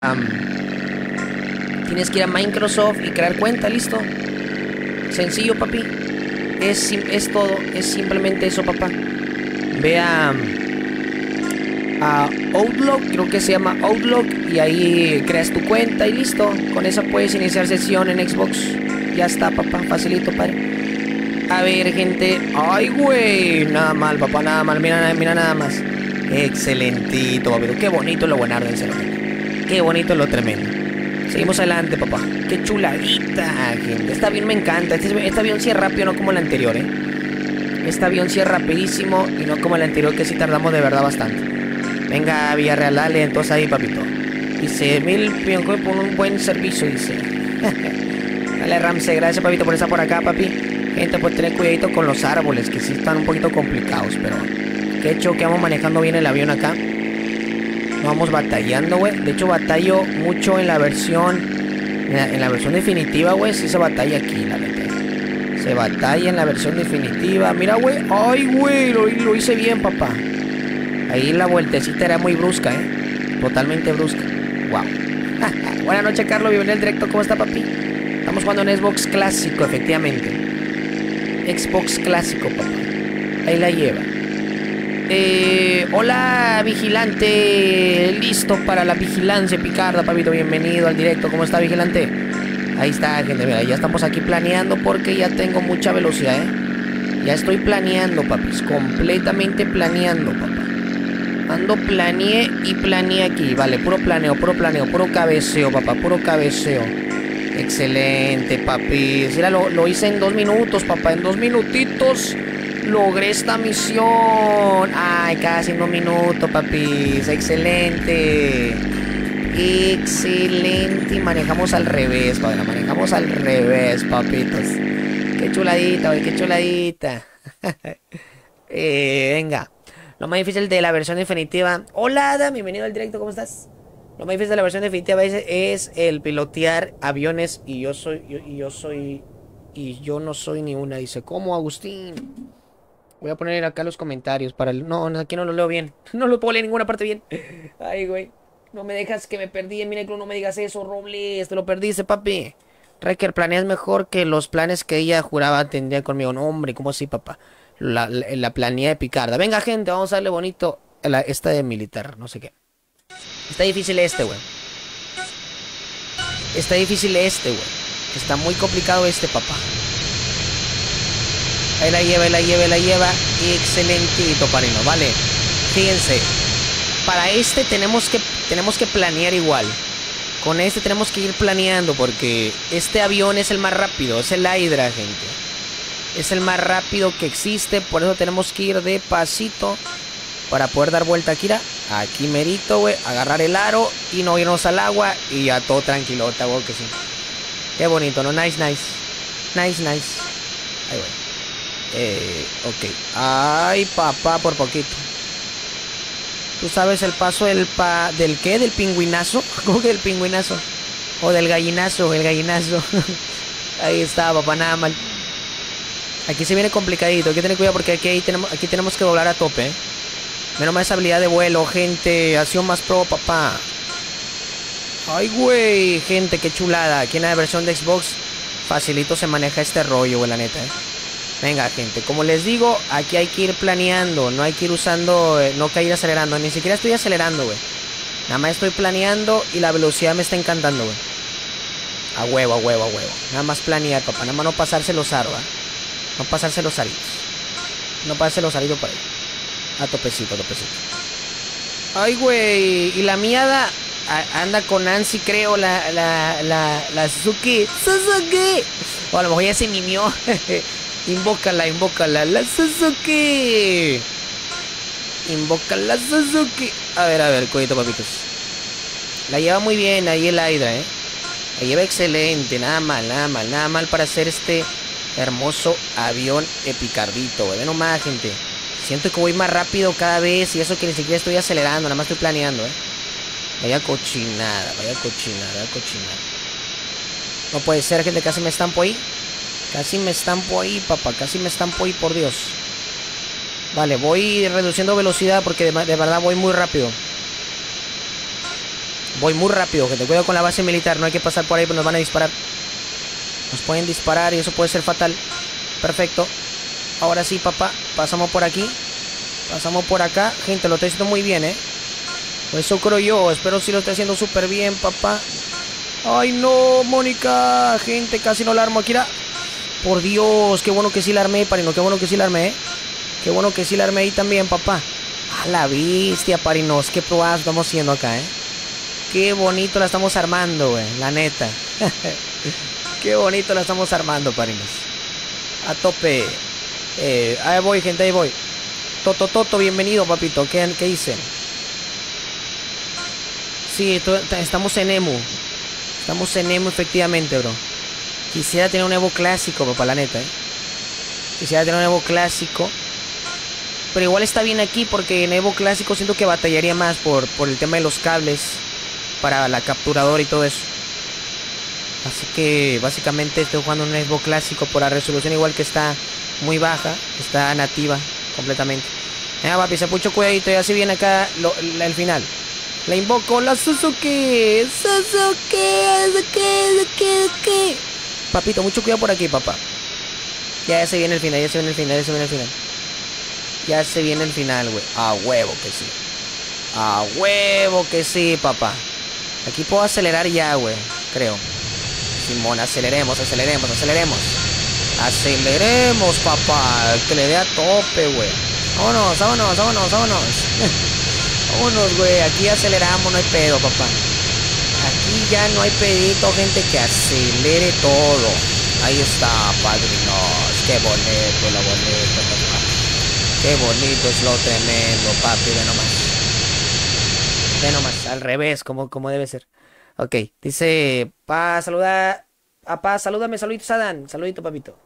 Tienes que ir a Microsoft y crear cuenta, listo. Sencillo, papi. Es todo, es simplemente eso, papá. Ve a Outlook, creo que se llama Outlook, y ahí creas tu cuenta y listo. Con esa puedes iniciar sesión en Xbox. Ya está, papá, facilito, padre. A ver, gente. Ay, güey, nada mal, papá, nada mal. Mira, mira nada más. Excelentito, papi. Qué bonito lo buenardo, en serio. Qué bonito lo tremendo. Seguimos adelante, papá. Qué chuladita, gente. Este avión me encanta. Este avión sí es rápido, no como el anterior, Este avión sí es rapidísimo y no como el anterior, que sí tardamos de verdad bastante. Venga, Villarreal, dale, entonces ahí, papito. Dice, 1000 por un buen servicio, dice. Dale, Ramsey, gracias, papito, por estar por acá, papi. Gente, pues tener cuidadito con los árboles, que sí están un poquito complicados, pero... Que hecho que vamos manejando bien el avión acá. No vamos batallando, güey. De hecho, batallo mucho en la versión... En la versión definitiva, güey, sí se batalla aquí, la neta. Se batalla en la versión definitiva. Mira, güey. Ay, güey, lo hice bien, papá. Ahí la vueltecita era muy brusca, Totalmente brusca. Wow. Buenas noches, Carlos. Bienvenido al directo. ¿Cómo está, papi? Estamos jugando en Xbox Clásico, efectivamente. Xbox Clásico, papá. Ahí la lleva. Hola, vigilante. Listo para la vigilancia picarda, papito. Bienvenido al directo. ¿Cómo está, vigilante? Ahí está, gente. Mira, ya estamos aquí planeando porque ya tengo mucha velocidad, Ya estoy planeando, papis. Completamente planeando, papá. Ando, planeé y planeé aquí. Vale, puro planeo, puro cabeceo, papá, puro cabeceo. Excelente, papi. Mira, lo hice en 2 minutos, papá. En 2 minutitos logré esta misión. Ay, casi en 1 minuto, papi. Excelente. Excelente. Y manejamos al revés, padre. Manejamos al revés, papitos. Qué chuladita, güey, qué chuladita. Venga. Lo más difícil de la versión definitiva. Hola, Adam, bienvenido al directo, ¿cómo estás? Lo más difícil de la versión definitiva es el pilotear aviones. Y yo no soy ni una. Dice, ¿cómo, Agustín? Voy a poner acá los comentarios para el... No, aquí no lo leo bien. No lo puedo leer en ninguna parte bien. Ay, güey. No me dejas, que me perdí en Minecraft. No me digas eso, Robles. Te lo perdiste, papi. Recker, planeas mejor que los planes que ella juraba tendría conmigo. No, hombre, ¿cómo así, papá? La planilla de picarda. Venga, gente, vamos a darle bonito esta de militar, no sé qué. Está difícil güey. Está difícil güey. Está muy complicado papá. Ahí la lleva, Excelentito, parino, vale. Fíjense. Para tenemos que planear igual. Con tenemos que ir planeando porque este avión es el más rápido. Es el Hydra, gente. Es el más rápido que existe. Por eso tenemos que ir de pasito para poder dar vuelta aquí, aquí merito, güey. Agarrar el aro y no irnos al agua. Y ya todo tranquilota, güey, que sí. Qué bonito, ¿no? Nice. Ahí, güey. Ok. Ay, papá, por poquito. ¿Tú sabes el paso del qué? ¿Del pingüinazo? ¿Cómo que del pingüinazo? O del gallinazo, el gallinazo. Ahí está, papá, nada mal. Aquí se viene complicadito, hay que tener cuidado porque aquí tenemos que doblar a tope, Menos mal esa habilidad de vuelo, gente. Ha sido más pro, papá. Ay, güey, gente, qué chulada. Aquí en la versión de Xbox facilito se maneja este rollo, güey, la neta, Venga, gente, como les digo, aquí hay que ir planeando. No hay que ir usando, no que ir acelerando. Ni siquiera estoy acelerando, güey. Nada más estoy planeando y la velocidad me está encantando, güey. A huevo. Nada más planear, papá. Nada más no pasarse los aros, No pasarse los aritos. No pasarse los aritos por ahí. A topecito. Ay, güey. Y la miada anda con Nancy, creo. La Suzuki. O a lo mejor ya se mimió. Invócala. La Suzuki. Invoca la Suzuki. A ver, cuidado, papitos. La lleva muy bien ahí el Hydra, La lleva excelente. Nada mal para hacer hermoso avión epicardito, güey. Ve nomás, gente. Siento que voy más rápido cada vez. Y eso que ni siquiera estoy acelerando. Nada más estoy planeando, Vaya cochinada. No puede ser, gente. Casi me estampo ahí. Papá. Casi me estampo ahí, por Dios. Vale, voy reduciendo velocidad porque de verdad voy muy rápido. Voy muy rápido, que te cuido con la base militar. No hay que pasar por ahí, pero nos van a disparar. Nos pueden disparar y eso puede ser fatal. Perfecto. Ahora sí, papá. Pasamos por aquí. Pasamos por acá. Gente, lo estoy haciendo muy bien, ¿eh? Eso creo yo. Espero si lo estoy haciendo súper bien, papá. ¡Ay, no, Mónica! Gente, casi no la armo. Akira. Por Dios, qué bueno que sí la armé, Parino. Qué bueno que sí la armé, ¿eh? Qué bueno que sí la armé ahí también, papá. A la bestia, Parinos. Qué probadas estamos haciendo acá, ¿eh? Qué bonito la estamos armando, güey. La neta. Qué bonito la estamos armando, Parinos. A tope. Ahí voy, gente, ahí voy. Toto, bienvenido, papito. ¿Qué dicen? Sí, estamos en Emu. Estamos en Emu, efectivamente, bro. Quisiera tener un Evo clásico, papá, la neta, ¿eh? Quisiera tener un Evo clásico. Pero igual está bien aquí porque en Evo clásico siento que batallaría más por el tema de los cables para la capturadora y todo eso. Así que básicamente estoy jugando un Evo clásico por la resolución igual que está muy baja. Está nativa completamente. Papi, se pucho cuidadito, ya se viene acá el final. La invoco, la Suzuki. Papito, mucho cuidado por aquí, papá. Ya se viene el final, ya se viene el final, ya se viene el final. Ya se viene el final, güey. A huevo que sí. A huevo que sí, papá. Aquí puedo acelerar ya, güey. Creo. Simón, aceleremos. Aceleremos, papá. Que le dé a tope, güey. Vámonos. Vámonos, güey. Aquí aceleramos, no hay pedo, papá. Aquí ya no hay pedito, gente, que acelere todo. Ahí está, padrinos. Qué bonito, lo bonito, papá. Qué bonito es lo tremendo, papi. Ve nomás, al revés, como debe ser. Ok, dice, salúdame, saluditos, Adán. Saludito, papito.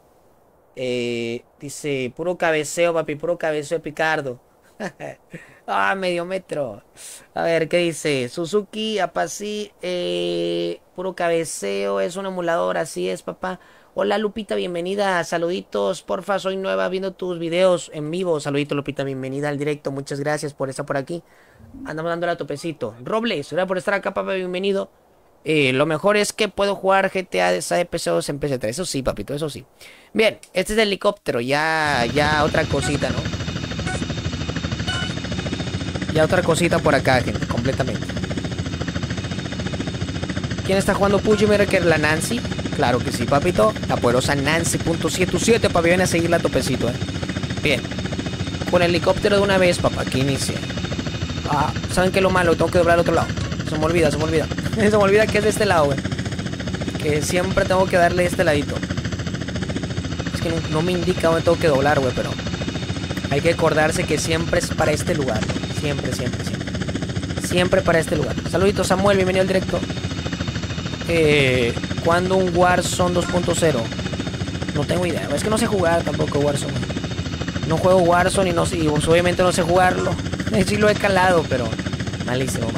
Dice, puro cabeceo, papi, puro cabeceo de Picardo. Medio metro. A ver, ¿qué dice? Suzuki, Apasí, puro cabeceo, es un emulador, así es, papá. Hola, Lupita, bienvenida. Saluditos, porfa, soy nueva viendo tus videos en vivo. Saludito, Lupita, bienvenida al directo. Muchas gracias por estar por aquí. Andamos dándole a topecito. Robles, gracias por estar acá, papá, bienvenido. Lo mejor es que puedo jugar GTA de PC2 en PC3. Eso sí, papito, eso sí. Bien, este es el helicóptero. Ya otra cosita, ¿no? Ya otra cosita por acá, gente, completamente. ¿Quién está jugando PUBG Maker? La Nancy. Claro que sí, papito. La poderosa Nancy.77, papi. Viene a seguirla a topecito, Bien. Con el helicóptero de una vez, papá. Aquí inicia. ¿Saben qué es lo malo? Tengo que doblar al otro lado. Se me olvida. Se me olvida que es de este lado, güey. Que siempre tengo que darle este ladito. Es que no me indica dónde tengo que doblar, güey, pero hay que acordarse que siempre es para este lugar, ¿no? Siempre para este lugar. Saluditos, Samuel, bienvenido al directo. ¿Cuándo un Warzone 2.0? No tengo idea. Es que no sé jugar tampoco Warzone. No juego Warzone y pues, obviamente no sé jugarlo. Sí lo he calado, pero malísimo.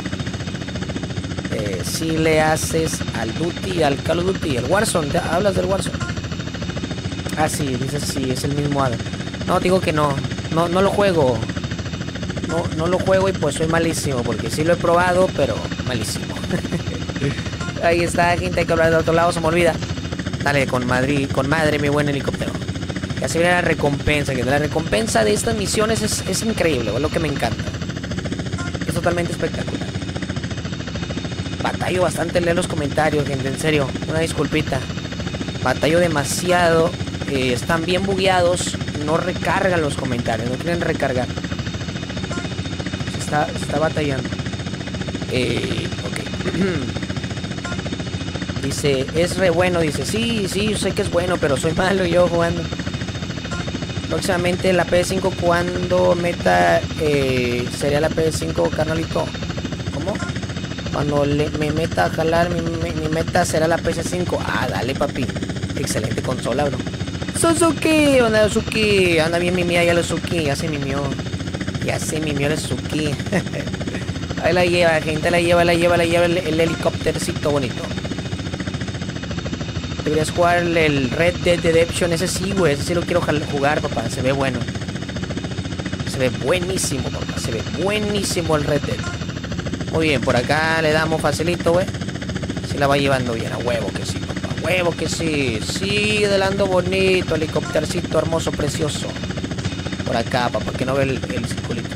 Si le haces al Duty, al Call of Duty, el Warzone, ¿hablas del Warzone? Sí, dices sí, es el mismo Adam. No, digo que no lo juego. No lo juego y pues soy malísimo, porque sí lo he probado, pero malísimo. Ahí está, gente, hay que hablar de otro lado, se me olvida. Dale, con madre, mi buen helicóptero. Ya se viene la recompensa, que la recompensa de estas misiones es increíble, es lo que me encanta. Es totalmente espectacular. Batallo bastante leer los comentarios, gente, en serio, una disculpita. Batallo demasiado, están bien bugueados, no recargan los comentarios, no quieren recargar. Se está batallando. Ok. Dice, es re bueno, dice, sí, yo sé que es bueno, pero soy malo yo jugando. Próximamente la PS5 cuando meta sería la PS5, carnalito. ¿Cómo? Cuando me meta a jalar, mi meta será la PS5. Dale, papi. Excelente consola, bro. Suzuki, onda Suzuki. Anda bien mimía ya la Suzuki, ya se mimió. Ya se mimió la Suzuki. Ahí la lleva, gente, la lleva el helicóptercito bonito. Deberías jugar el Red Dead Redemption. Ese sí, güey. Ese sí lo quiero jugar, papá. Se ve bueno. Se ve buenísimo, papá. Se ve buenísimo el Red Dead. Muy bien, por acá le damos facilito, güey. Se la va llevando bien, a huevo que sí, papá. A huevo que sí. Sí, delando bonito, helicóptercito hermoso, precioso. Por acá, papá, que no ve el circulito.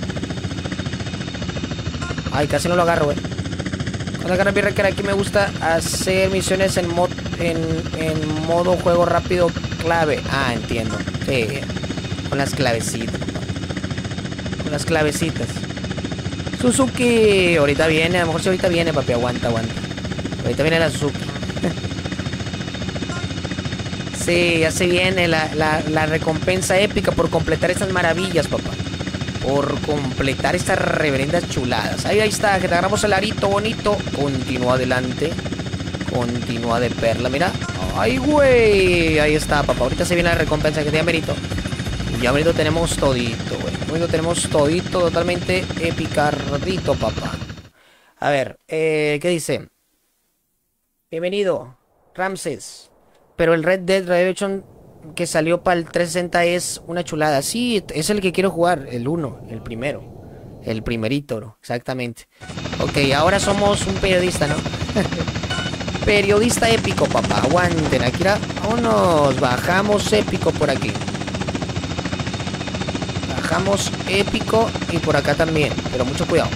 Ay, casi no lo agarro, güey. Cuando agarro mi requera, aquí me gusta hacer misiones en modo juego rápido clave. Ah, entiendo. Sí, con las clavecitas, papá. Con las clavecitas. Suzuki, ahorita viene, a lo mejor si ahorita viene, papi, aguanta. Ahorita viene la Suzuki. Sí, ya se viene la recompensa épica por completar estas maravillas, papá. Por completar estas reverendas chuladas. Ahí está, que te agarramos el arito bonito. Continúa adelante. Continúa de perla, mira. Ay, güey. Ahí está, papá. Ahorita se viene la recompensa que te amerito. Ya amerito tenemos todito, güey. Ahorita tenemos todito totalmente epicardito, papá. A ver, ¿qué dice? Bienvenido, Ramses. Pero el Red Dead Redemption que salió para el 360 es una chulada. Sí, es el que quiero jugar, el 1, el primero. El primerito, bro, exactamente. Ok, ahora somos un periodista, ¿no? Periodista épico, papá. Aguanten, aquí vámonos. Bajamos épico por aquí. Bajamos épico y por acá también. Pero mucho cuidado.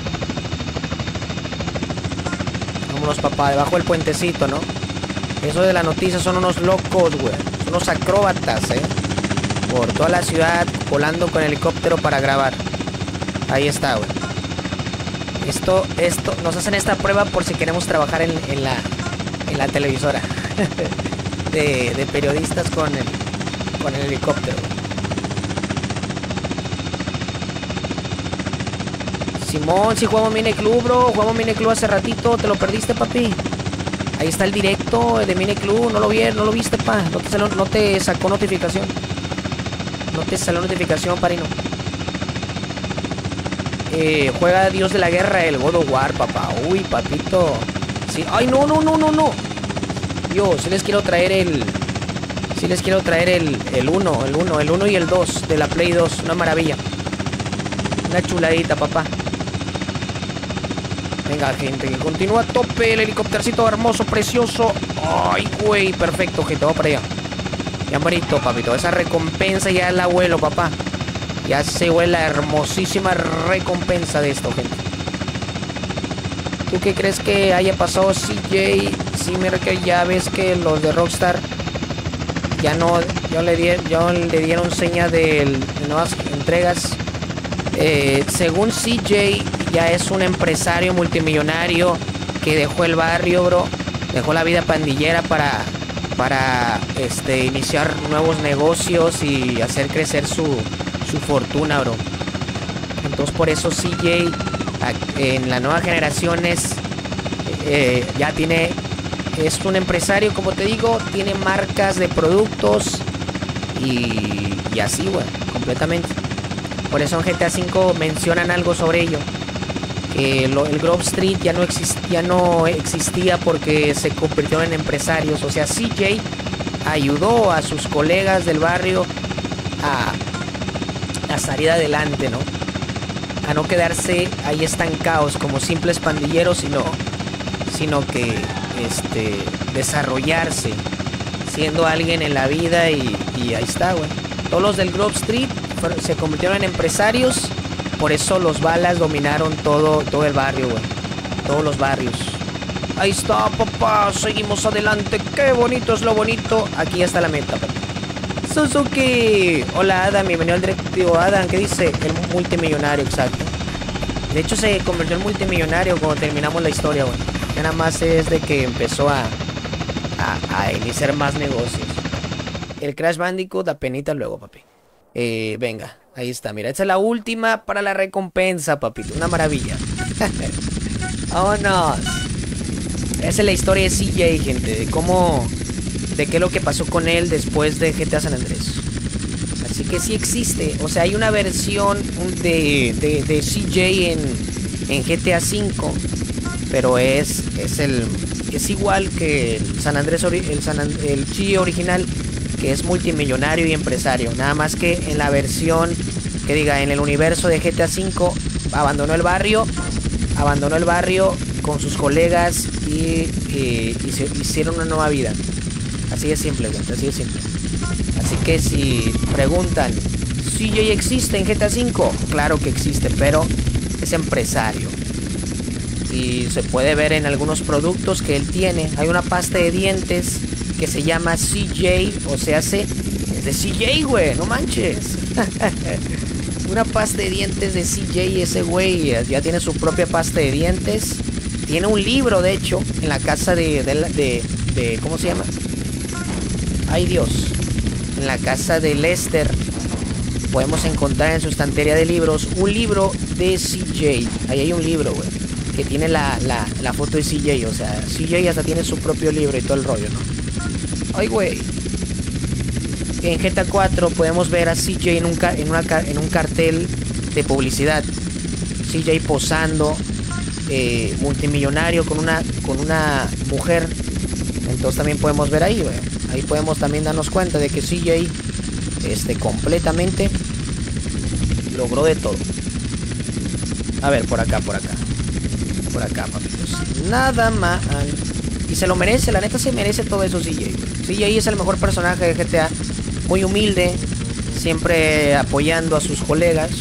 Vámonos, papá, debajo del puentecito, ¿no? Eso de la noticia son unos locos, güey. Son unos acróbatas, por toda la ciudad, volando con helicóptero para grabar. Ahí está, güey. Esto, nos hacen esta prueba por si queremos trabajar en la televisora. de periodistas con el helicóptero, güey. Simón, si jugamos Mineclub, bro. Jugamos Mineclub hace ratito. ¿Te lo perdiste, papi? Ahí está el directo de Mineclub. No lo viste, pa. No te sacó notificación. No te salió notificación, parino. Juega Dios de la Guerra, el God of War, papá. Uy, papito. Sí. Ay, no. Yo, sí les quiero traer el 1 y el 2 de la Play 2. Una maravilla. Una chuladita, papá. Venga, gente, que continúa a tope el helicóptercito hermoso, precioso. Ay, güey, perfecto, gente, vamos para allá. Ya marito, papito, esa recompensa ya la vuelo, papá. Ya se vuela la hermosísima recompensa de esto, gente. ¿Tú qué crees que haya pasado, CJ? Sí, mira que ya ves que los de Rockstar ya le dieron seña de nuevas entregas. Según CJ, ya es un empresario multimillonario que dejó el barrio, bro. Dejó la vida pandillera para iniciar nuevos negocios y hacer crecer su fortuna, bro. Entonces por eso CJ en la nueva generación es un empresario, como te digo, tiene marcas de productos y así, güey, completamente. Por eso en GTA V mencionan algo sobre ello. Que el Grove Street ya no existía porque se convirtió en empresarios. O sea, CJ ayudó a sus colegas del barrio a salir adelante, ¿no? A no quedarse ahí estancados como simples pandilleros, sino que desarrollarse siendo alguien en la vida y ahí está, güey. Todos los del Grove Street se convirtieron en empresarios. Por eso los balas dominaron todo el barrio, güey. Todos los barrios. Ahí está, papá. Seguimos adelante. Qué bonito es lo bonito. Aquí ya está la meta, papá. Suzuki. Hola, Adam. Bienvenido al directivo. Adam, ¿qué dice? El multimillonario, exacto. De hecho, se convirtió en multimillonario cuando terminamos la historia, güey. Ya nada más es de que empezó a iniciar más negocios. El Crash Bandicoot da penita luego, papi. Venga, ahí está, mira, esta es la última para la recompensa, papito. Una maravilla. ¡Vámonos! Esa es la historia de CJ, gente. De qué es lo que pasó con él después de GTA San Andrés. Así que sí existe. O sea, hay una versión de CJ en GTA V. Pero es igual que el San Andrés, el CJ original, que es multimillonario y empresario. Nada más que en la versión, en el universo de GTA V, abandonó el barrio abandonó el barrio con sus colegas y se hicieron una nueva vida. Así de simple, gente, así de simple. Así que si preguntan, ¿CJ existe en GTA V? Claro que existe, pero es empresario. Y se puede ver en algunos productos que él tiene. Hay una pasta de dientes que se llama CJ, o sea, es de CJ, güey, no manches. Una pasta de dientes de CJ, ese güey ya tiene su propia pasta de dientes. Tiene un libro, de hecho, en la casa de ¿cómo se llama? Ay, Dios. En la casa de Lester podemos encontrar en su estantería de libros un libro de CJ. Ahí hay un libro, güey, que tiene la foto de CJ. O sea, CJ hasta tiene su propio libro y todo el rollo, ¿no? Ay, güey. En GTA 4 podemos ver a CJ en un cartel de publicidad. CJ posando, multimillonario con una mujer. Entonces también podemos ver ahí, güey. Ahí podemos también darnos cuenta de que CJ completamente logró de todo. A ver, por acá, papitos. Nada mal. Y se lo merece, la neta se merece todo eso CJ. CJ es el mejor personaje de GTA. Muy humilde, siempre apoyando a sus colegas.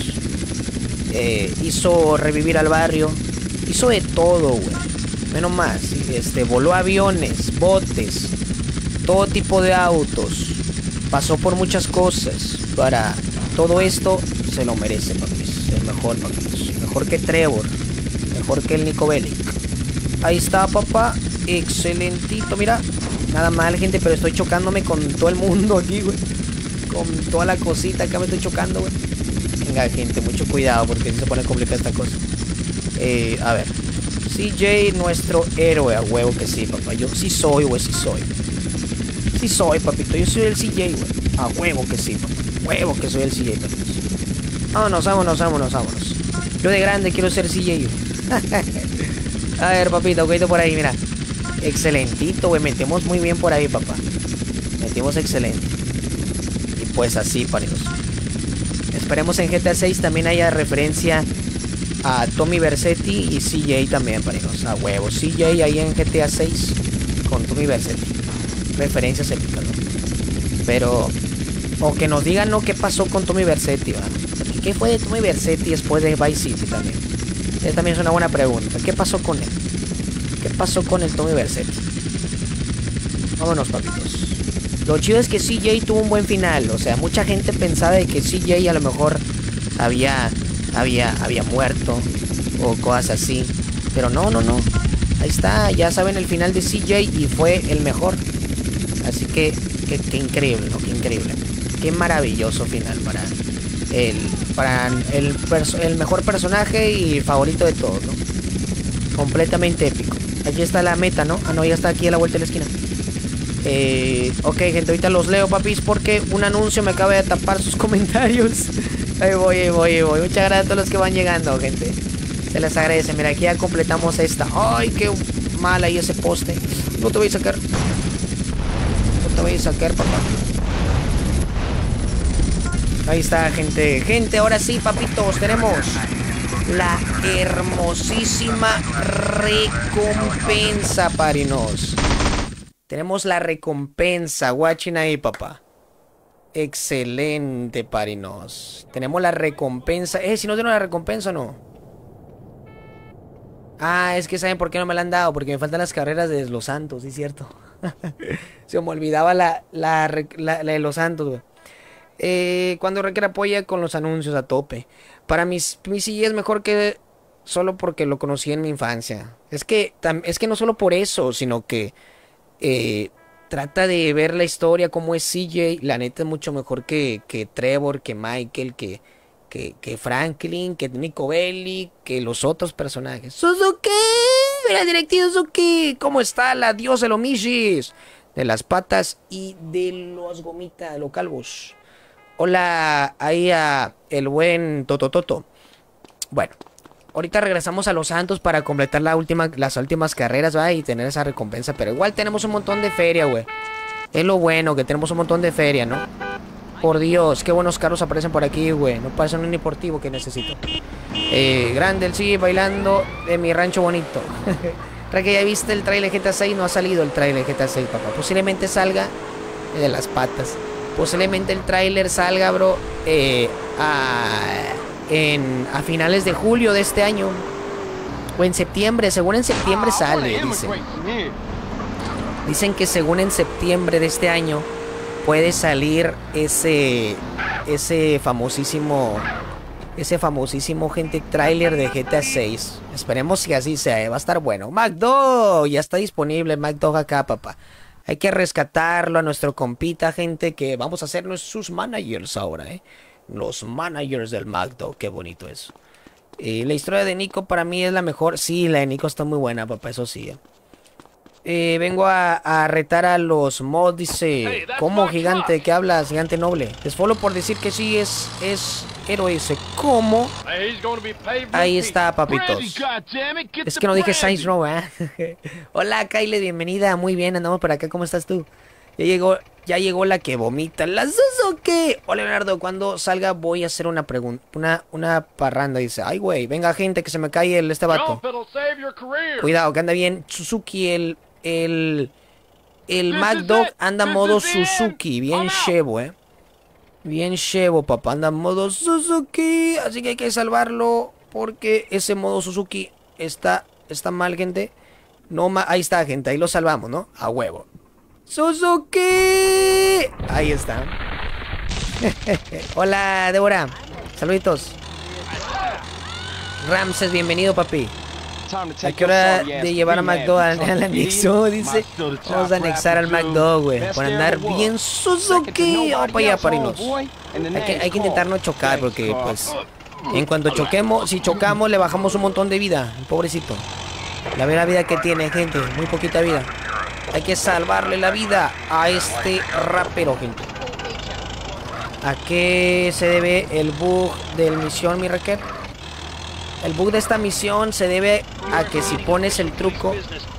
Hizo revivir al barrio. Hizo de todo, güey. Menos más. Voló aviones, botes, todo tipo de autos. Pasó por muchas cosas. Para todo esto se lo merece, papis. El mejor, papis. Mejor que Trevor. Mejor que el Nico Bellic. Ahí está, papá. Excelentito, mira. Nada mal, gente, pero estoy chocándome con todo el mundo aquí, güey. Con toda la cosita acá me estoy chocando, güey. Venga, gente, mucho cuidado porque se pone complicada esta cosa. A ver. CJ, nuestro héroe, a huevo que sí, papá. Yo sí soy, güey, sí soy. Sí soy, papito. Yo soy el CJ, güey. A huevo que sí, papá. Huevo que soy el CJ, papito. Vámonos. Yo de grande quiero ser CJ, güey. A ver, papito, cuidado por ahí, mira. Excelentito, güey. Metemos muy bien por ahí, papá. Metimos excelente. Y pues así, pareos. Esperemos en GTA 6 también haya referencia a Tommy Vercetti y CJ también, pareos. A huevo. CJ ahí en GTA 6 con Tommy Vercetti. Referencias épicas, ¿no? Pero... o que nos digan, ¿no? ¿Qué pasó con Tommy Vercetti, va? Porque ¿qué fue de Tommy Vercetti después de Vice City también? Esa también es una buena pregunta. ¿Qué pasó con él? ¿Qué pasó con el Tommy Vercetti? Vámonos, papitos. Lo chido es que CJ tuvo un buen final. O sea, mucha gente pensaba de que CJ a lo mejor había muerto o cosas así. Pero no. Ahí está, ya saben el final de CJ y fue el mejor. Así que, qué increíble, ¿no? Qué increíble. Qué maravilloso final para el mejor personaje y favorito de todos, ¿no? Completamente épico. Aquí está la meta, ¿no? Ah, no, ya está aquí a la vuelta de la esquina. Ok, gente, ahorita los leo, papis, porque un anuncio me acaba de tapar sus comentarios. Ahí voy. Muchas gracias a todos los que van llegando, gente. Se les agradece. Mira, aquí ya completamos esta. Ay, qué mal ahí ese poste. No te voy a sacar. Papá. Ahí está, gente. Gente, ahora sí, papitos, tenemos la hermosísima recompensa, parinos. Tenemos la recompensa. Watching ahí, papá. Excelente, parinos. Tenemos la recompensa. Si no tengo la recompensa o no. Ah, es que ¿saben por qué no me la han dado? Porque me faltan las carreras de Los Santos, ¿sí es cierto? Se me olvidaba la de Los Santos, güey. Cuando Requer apoya con los anuncios a tope. Para mi sí es mejor que solo porque lo conocí en mi infancia. Es que no solo por eso, sino que trata de ver la historia como es CJ. La neta es mucho mejor que Trevor, que Michael, que Franklin, que Nico Bellic, que los otros personajes. Suzuki, la directiva Suzuki. ¿Cómo está la diosa de los michis? De las patas y de los gomitas, de los calvos. Hola, ahí a el buen Totototo. Bueno, ahorita regresamos a Los Santos para completar las últimas carreras, ¿va? Y tener esa recompensa. Pero igual tenemos un montón de feria, güey. Es lo bueno, que tenemos un montón de feria, ¿no? Por Dios, qué buenos carros aparecen por aquí, güey. No parece un deportivo que necesito. Grande, él sigue bailando de mi rancho bonito. ¿Para que ya viste el trailer GTA 6? No ha salido el trailer GTA 6, papá. Posiblemente salga de las patas. Posiblemente el tráiler salga, bro, a finales de julio de este año. O en septiembre, según en septiembre sale, dicen. Dicen que según en septiembre de este año puede salir ese famosísimo, gente, tráiler de GTA 6. Esperemos que así sea, va a estar bueno. MacDog, ya está disponible MacDog acá, papá. Hay que rescatarlo a nuestro compita, gente, que vamos a ser sus managers ahora, Los managers del MacDog, qué bonito eso. La historia de Nico para mí es la mejor. Sí, la de Nico está muy buena, papá, eso sí. Vengo a retar a los mods, dice. ¿Cómo, gigante? ¿Qué hablas, gigante noble? Les follow por decir que sí es héroe, dice. ¿Cómo? Ahí está, papitos. Es que no dije Saints Row, Hola, Kyle, bienvenida. Muy bien, andamos por acá. ¿Cómo estás tú? Ya llegó la que vomita. ¿La Suzuki? Hola, Leonardo. Cuando salga voy a hacer una pregunta. Una parranda, dice. Ay, güey. Venga, gente, que se me cae este vato. Cuidado, que anda bien. Suzuki, el MacDog anda modo Suzuki. Bien chevo, Bien chevo, papá. Anda modo Suzuki. Así que hay que salvarlo. Porque ese modo Suzuki está mal, gente. No, ahí está, gente. Ahí lo salvamos, ¿no? A huevo. ¡Suzuki! Ahí está. Hola, Débora. Saluditos. Ramses, bienvenido, papi. ¿A qué hora de llevar a MacDog al anexo? Dice. Vamos a anexar al MacDog, güey. Por andar bien Suzuki. Vamos para allá, parinos. Hay que intentar no chocar, porque, pues, en cuanto choquemos, si chocamos, le bajamos un montón de vida. Pobrecito. La vera vida que tiene, gente. Muy poquita vida. Hay que salvarle la vida a este rapero, gente. ¿A qué se debe el bug de la misión, mi Raquel? El bug de esta misión se debe a que si pones el truco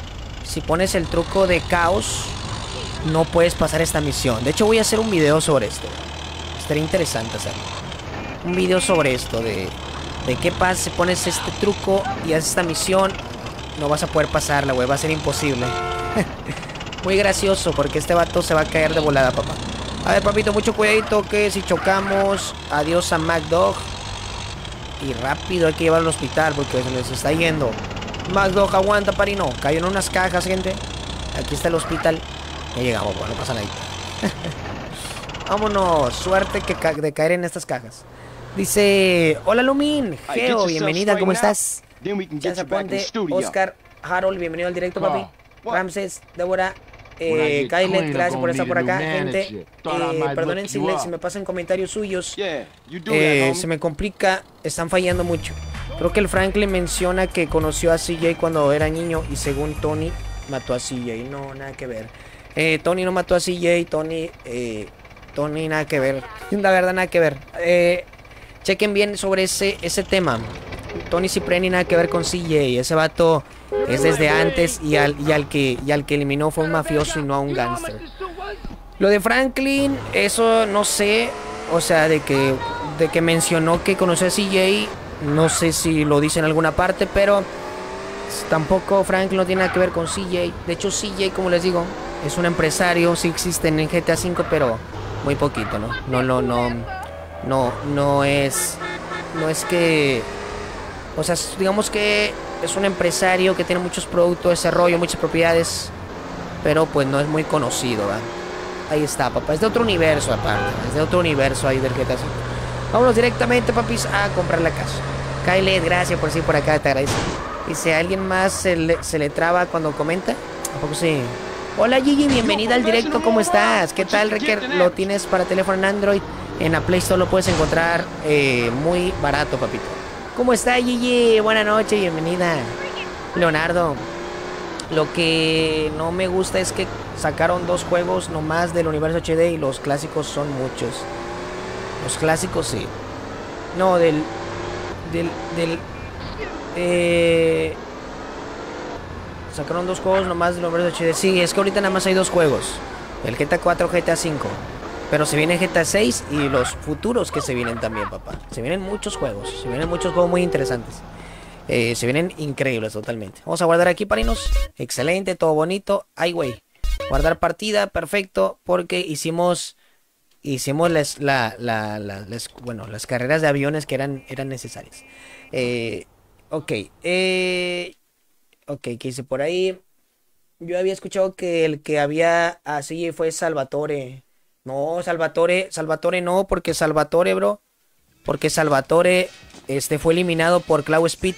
de caos, no puedes pasar esta misión. De hecho, voy a hacer un video sobre esto. Estaría interesante hacerlo. Un video sobre esto, de qué pasa si pones este truco y haces esta misión. No vas a poder pasarla, güey. Va a ser imposible. Muy gracioso, porque este vato se va a caer de volada, papá. A ver, papito, mucho cuidadito, que si chocamos, adiós a MacDog. Y rápido hay que llevarlo al hospital, porque se les está yendo. MacDog, aguanta, parino. Cayó en unas cajas, gente. Aquí está el hospital. Ya llegamos, bueno, no pasa nada. Vámonos, suerte de caer en estas cajas. Dice, hola Lumin, Geo, bienvenida, ¿cómo estás? Ya se aponte, Oscar, Harold, bienvenido al directo, papi. Ramses, Débora, Kyle, gracias por estar por acá, gente. Perdonen si me pasan comentarios suyos. Se me complica, están fallando mucho. Creo que el Franklin menciona que conoció a CJ cuando era niño y según Tony mató a CJ. No, nada que ver. Tony no mató a CJ, Tony nada que ver. La verdad, nada que ver. Chequen bien sobre ese tema. Tony Cipriani nada que ver con CJ. Ese vato es desde antes y al que eliminó fue un mafioso y no a un gángster. Lo de Franklin, eso no sé. O sea, de que mencionó que conoció a CJ, no sé si lo dice en alguna parte, pero tampoco Franklin no tiene nada que ver con CJ. De hecho, CJ, como les digo, es un empresario. Sí existen en GTA V, pero muy poquito, ¿no? No es que... O sea, digamos que es un empresario que tiene muchos productos de desarrollo, muchas propiedades, pero pues no es muy conocido, ¿verdad? Ahí está, papá. Es de otro universo aparte. Es de otro universo ahí del GTA V. Vámonos directamente, papis, a comprar la casa. Kyle, gracias por sí por acá, te agradezco. Dice, ¿alguien más se le traba cuando comenta? ¿A poco sí? Hola Gigi, bienvenida al directo, ¿cómo estás? ¿Qué tal, Reker? Lo tienes para teléfono en Android. En la Play Store lo puedes encontrar muy barato, papito. ¿Cómo está, Gigi? Buenas noches, bienvenida. Leonardo, lo que no me gusta es que sacaron 2 juegos nomás del universo HD y los clásicos son muchos. Los clásicos sí. No, sacaron 2 juegos nomás del universo HD. Sí, es que ahorita nada más hay 2 juegos. El GTA 4, GTA 5. Pero se viene GTA 6 y los futuros que se vienen también, papá. Se vienen muchos juegos. Se vienen muchos juegos muy interesantes. Se vienen increíbles totalmente. Vamos a guardar aquí, parinos. Excelente, todo bonito. Ay, güey. Guardar partida, perfecto. Porque hicimos las carreras de aviones que eran necesarias. Ok. Ok, ¿qué hice por ahí? Yo había escuchado que el que había así fue Salvatore. No, Salvatore no, porque Salvatore, bro. Porque Salvatore fue eliminado por Cloud Speed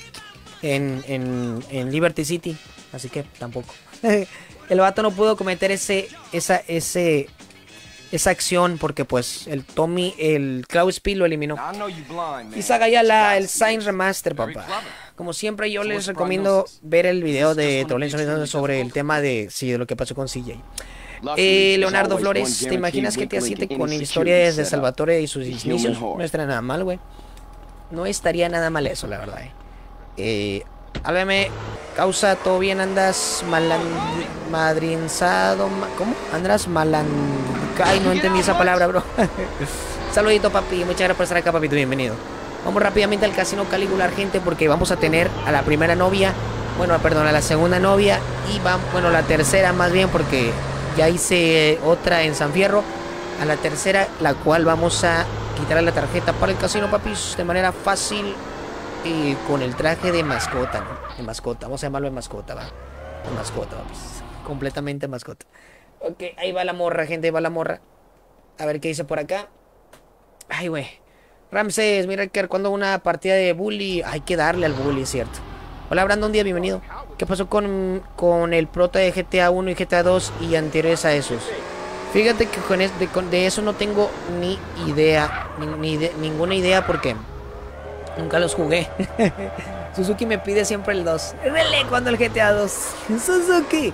en Liberty City. Así que tampoco. El vato no pudo cometer esa acción porque pues el Cloud Speed lo eliminó. Y saca ya el Sign Remaster, papá. Como siempre yo les recomiendo ver el video de Trollens sobre el tema de lo que pasó con CJ. Leonardo Flores, ¿te imaginas que GTA 7 con historias de Salvatore y sus inicios? No estaría nada mal, güey. No estaría nada mal eso, la verdad. Háblame, causa, ¿todo bien? ¿Andas madrinzado? ¿Cómo? ¿Andas Ay, no entendí esa palabra, bro. Saludito, papi. Muchas gracias por estar acá, papito. Bienvenido. Vamos rápidamente al Casino Calígula, gente, porque vamos a tener a la primera novia. Bueno, perdón, a la segunda novia. Y la tercera más bien, porque ya hice otra en San Fierro. A la tercera, la cual vamos a quitarle la tarjeta para el casino, papis, de manera fácil. Y con el traje de mascota, ¿no? De mascota, vamos a llamarlo de mascota, va. De mascota, papis. Completamente mascota. Ok, ahí va la morra, gente, ahí va la morra. A ver qué dice por acá. Ay, güey. Ramses, mira que cuando una partida de bully, hay que darle al bully, ¿cierto? Hola, Brandon, día, bienvenido. ¿Qué pasó con el prota de GTA 1 y GTA 2 y anteriores a esos? Fíjate que de eso no tengo ni idea, ninguna idea porque nunca los jugué. Suzuki me pide siempre el 2. Dele cuando el GTA 2. Suzuki.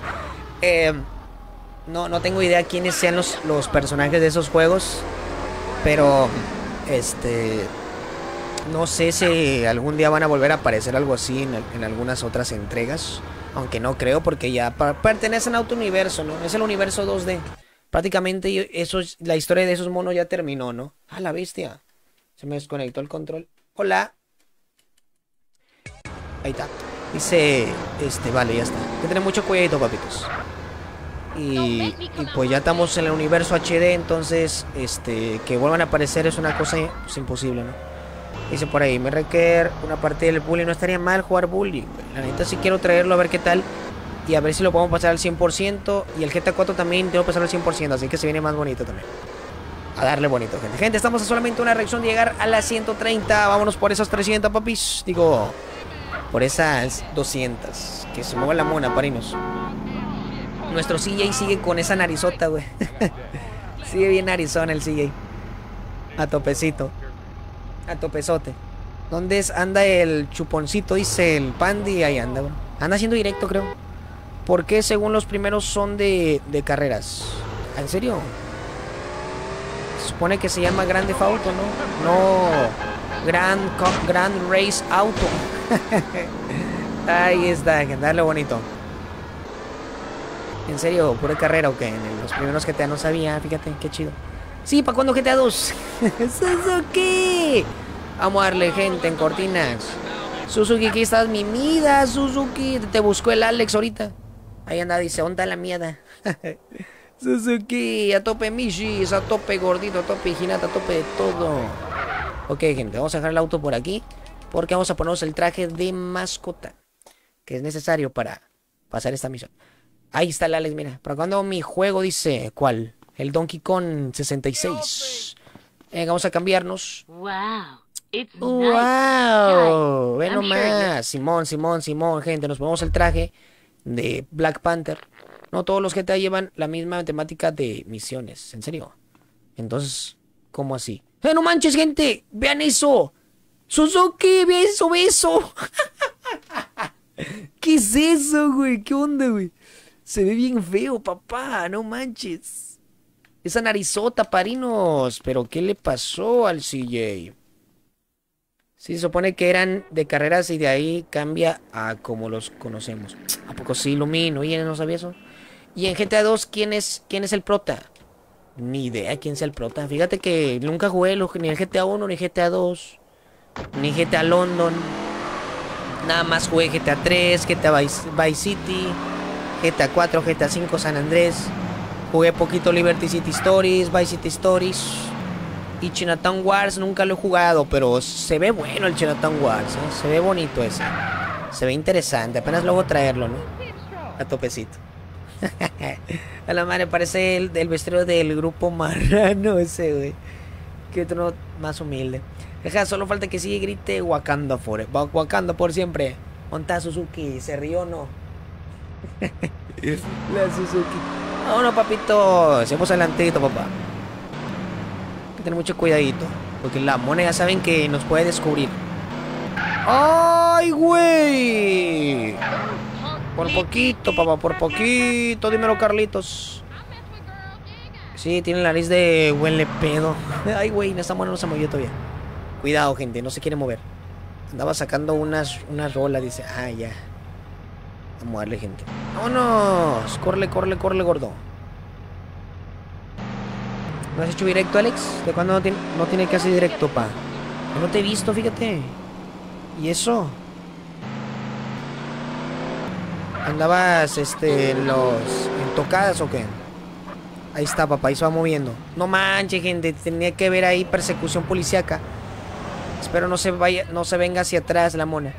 No tengo idea quiénes sean los personajes de esos juegos. Pero no sé si algún día van a volver a aparecer algo así en algunas otras entregas. Aunque no creo, porque ya pertenecen a otro universo, ¿no? Es el universo 2D. Prácticamente la historia de esos monos ya terminó, ¿no? ¡Ah, la bestia! Se me desconectó el control. Hola. Ahí está. Dice, vale, ya está. Hay que tener mucho cuidado, papitos. Y pues ya estamos en el universo HD, entonces, que vuelvan a aparecer es una cosa pues, imposible, ¿no? Dice por ahí, me requiere una parte del bully. No estaría mal jugar bully. La neta sí quiero traerlo a ver qué tal. Y a ver si lo podemos pasar al 100%. Y el GTA 4 también tengo que pasar al 100%. Así que se viene más bonito también. A darle bonito, gente. Gente, estamos a solamente una reacción de llegar a las 130. Vámonos por esas 300, papis. Digo, por esas 200. Que se mueva la mona, parinos. Nuestro CJ sigue con esa narizota, güey. Sigue bien narizón el CJ. A topecito. A topezote. ¿Dónde anda el chuponcito? Dice el Pandi. Ahí anda, güey. Anda haciendo directo, creo. ¿Por qué según los primeros son de carreras? ¿En serio? Se supone que se llama Grand Theft Auto, ¿no? No. Grand Race Auto. Ahí está, que darle bonito. ¿En serio? ¿Pura carrera o qué? En los primeros GTA no sabía, fíjate, qué chido. Sí, ¿para cuándo GTA 2? ¡Suzuki! Vamos a darle, gente, en cortinas. Suzuki, aquí estás, mi mida, Suzuki. Te buscó el Alex ahorita. Ahí anda, dice, ¿dónde está la mierda? Suzuki, a tope Mishis, a tope gordito, a tope Hinata, a tope de todo. Ok, gente, vamos a dejar el auto por aquí. Porque vamos a ponernos el traje de mascota. Que es necesario para pasar esta misión. Ahí está el Alex, mira. ¿Para cuándo mi juego? Dice, ¿cuál? El Donkey Kong 66. Vamos a cambiarnos. Wow. ¡Wow! Ve nomás. Simón, gente. Nos ponemos el traje de Black Panther. No todos los GTA llevan la misma temática de misiones. ¿En serio? Entonces, ¿cómo así? No manches, gente! ¡Vean eso! ¡Suzuki! ¡Ve eso, ve eso! ¿Qué es eso, güey? ¿Qué onda, güey? Se ve bien feo, papá. No manches. Esa narizota, parinos. ¿Pero qué le pasó al CJ? Sí, se supone que eran de carreras y de ahí cambia a como los conocemos. ¿A poco sí, Lumino? ¿Y no sabía eso? Y en GTA 2, ¿quién es el prota? Ni idea quién sea el prota. Fíjate que nunca jugué ni el GTA 1, ni GTA 2, ni GTA London. Nada más jugué GTA 3, GTA Vice City, GTA 4, GTA 5, San Andrés. Jugué poquito Liberty City Stories, Vice City Stories. Y Chinatown Wars nunca lo he jugado, pero se ve bueno el Chinatown Wars, ¿eh? Se ve bonito ese. Se ve interesante, apenas luego traerlo, ¿no? A topecito. A la madre, parece el vestido del grupo Marrano ese, güey. Que otro más humilde. Deja, solo falta que sigue grite Wakanda Wakanda por siempre. Monta Suzuki, ¿se rió o no? La Suzuki. Vámonos, papito. Seamos adelantito, papá. Hay que tener mucho cuidadito, porque la mona ya saben que nos puede descubrir. ¡Ay, güey! Por poquito, papá, por poquito. Dímelo, Carlitos. Sí, tiene la nariz de huele pedo. Ay, güey, esta mona no se movió todavía. Cuidado, gente, no se quiere mover. Andaba sacando unas rolas, dice. Ah, ya. Vamos a darle, gente. ¡Vámonos! Córrele, córrele, córrele, gordo. ¿No has hecho directo, Alex? ¿De cuándo no tiene que hacer directo, pa? Yo no te he visto, fíjate. ¿Y eso? ¿Andabas, en tocadas o qué? Ahí está, papá, ahí se va moviendo. No manches, gente, tenía que ver ahí persecución policíaca. Espero no se venga hacia atrás la mona.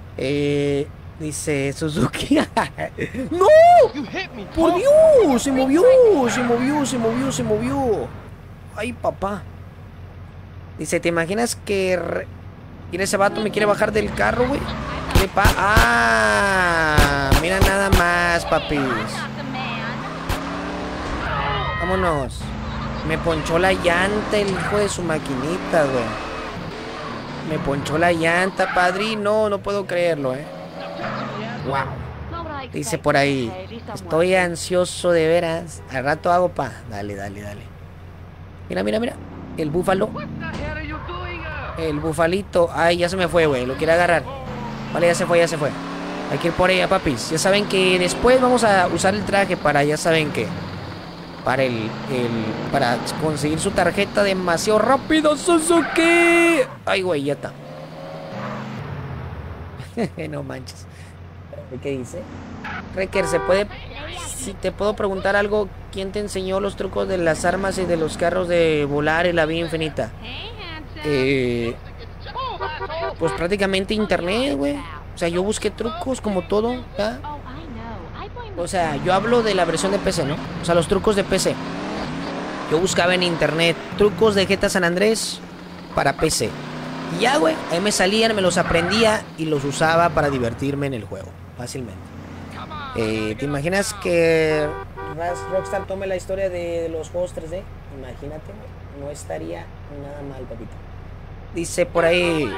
Dice Suzuki. ¡No! ¡Por Dios! Se movió. Ay, papá. Dice, ¿te imaginas que ese vato me quiere bajar del carro, güey? Ah, mira nada más, papis. Vámonos. Me ponchó la llanta el hijo de su maquinita, güey. Me ponchó la llanta, padrino. No puedo creerlo, Wow. Dice por ahí, estoy ansioso de veras. Al rato hago, pa. Dale. Mira. El búfalo. El bufalito. Ay, ya se me fue, güey. Lo quiere agarrar. Vale, ya se fue. Hay que ir por ella, papis. Ya saben que después vamos a usar el traje para, ya saben que, para para conseguir su tarjeta demasiado rápido, Suzuki. Ay, güey, ya está. No manches. ¿Qué dice? Reker, si te puedo preguntar algo, ¿quién te enseñó los trucos de las armas y de los carros de volar y la vía infinita? Pues prácticamente internet, güey. O sea, yo busqué trucos como todo, ¿ya? O sea, yo hablo de la versión de PC, ¿no? O sea, los trucos de PC. Yo buscaba en internet trucos de GTA San Andrés para PC. Y ya, güey, ahí me salían, me los aprendía y los usaba para divertirme en el juego, fácilmente. ¿Te imaginas que Rockstar tome la historia de los juegos 3D? Imagínate, no estaría nada mal, papito. Dice por ahí,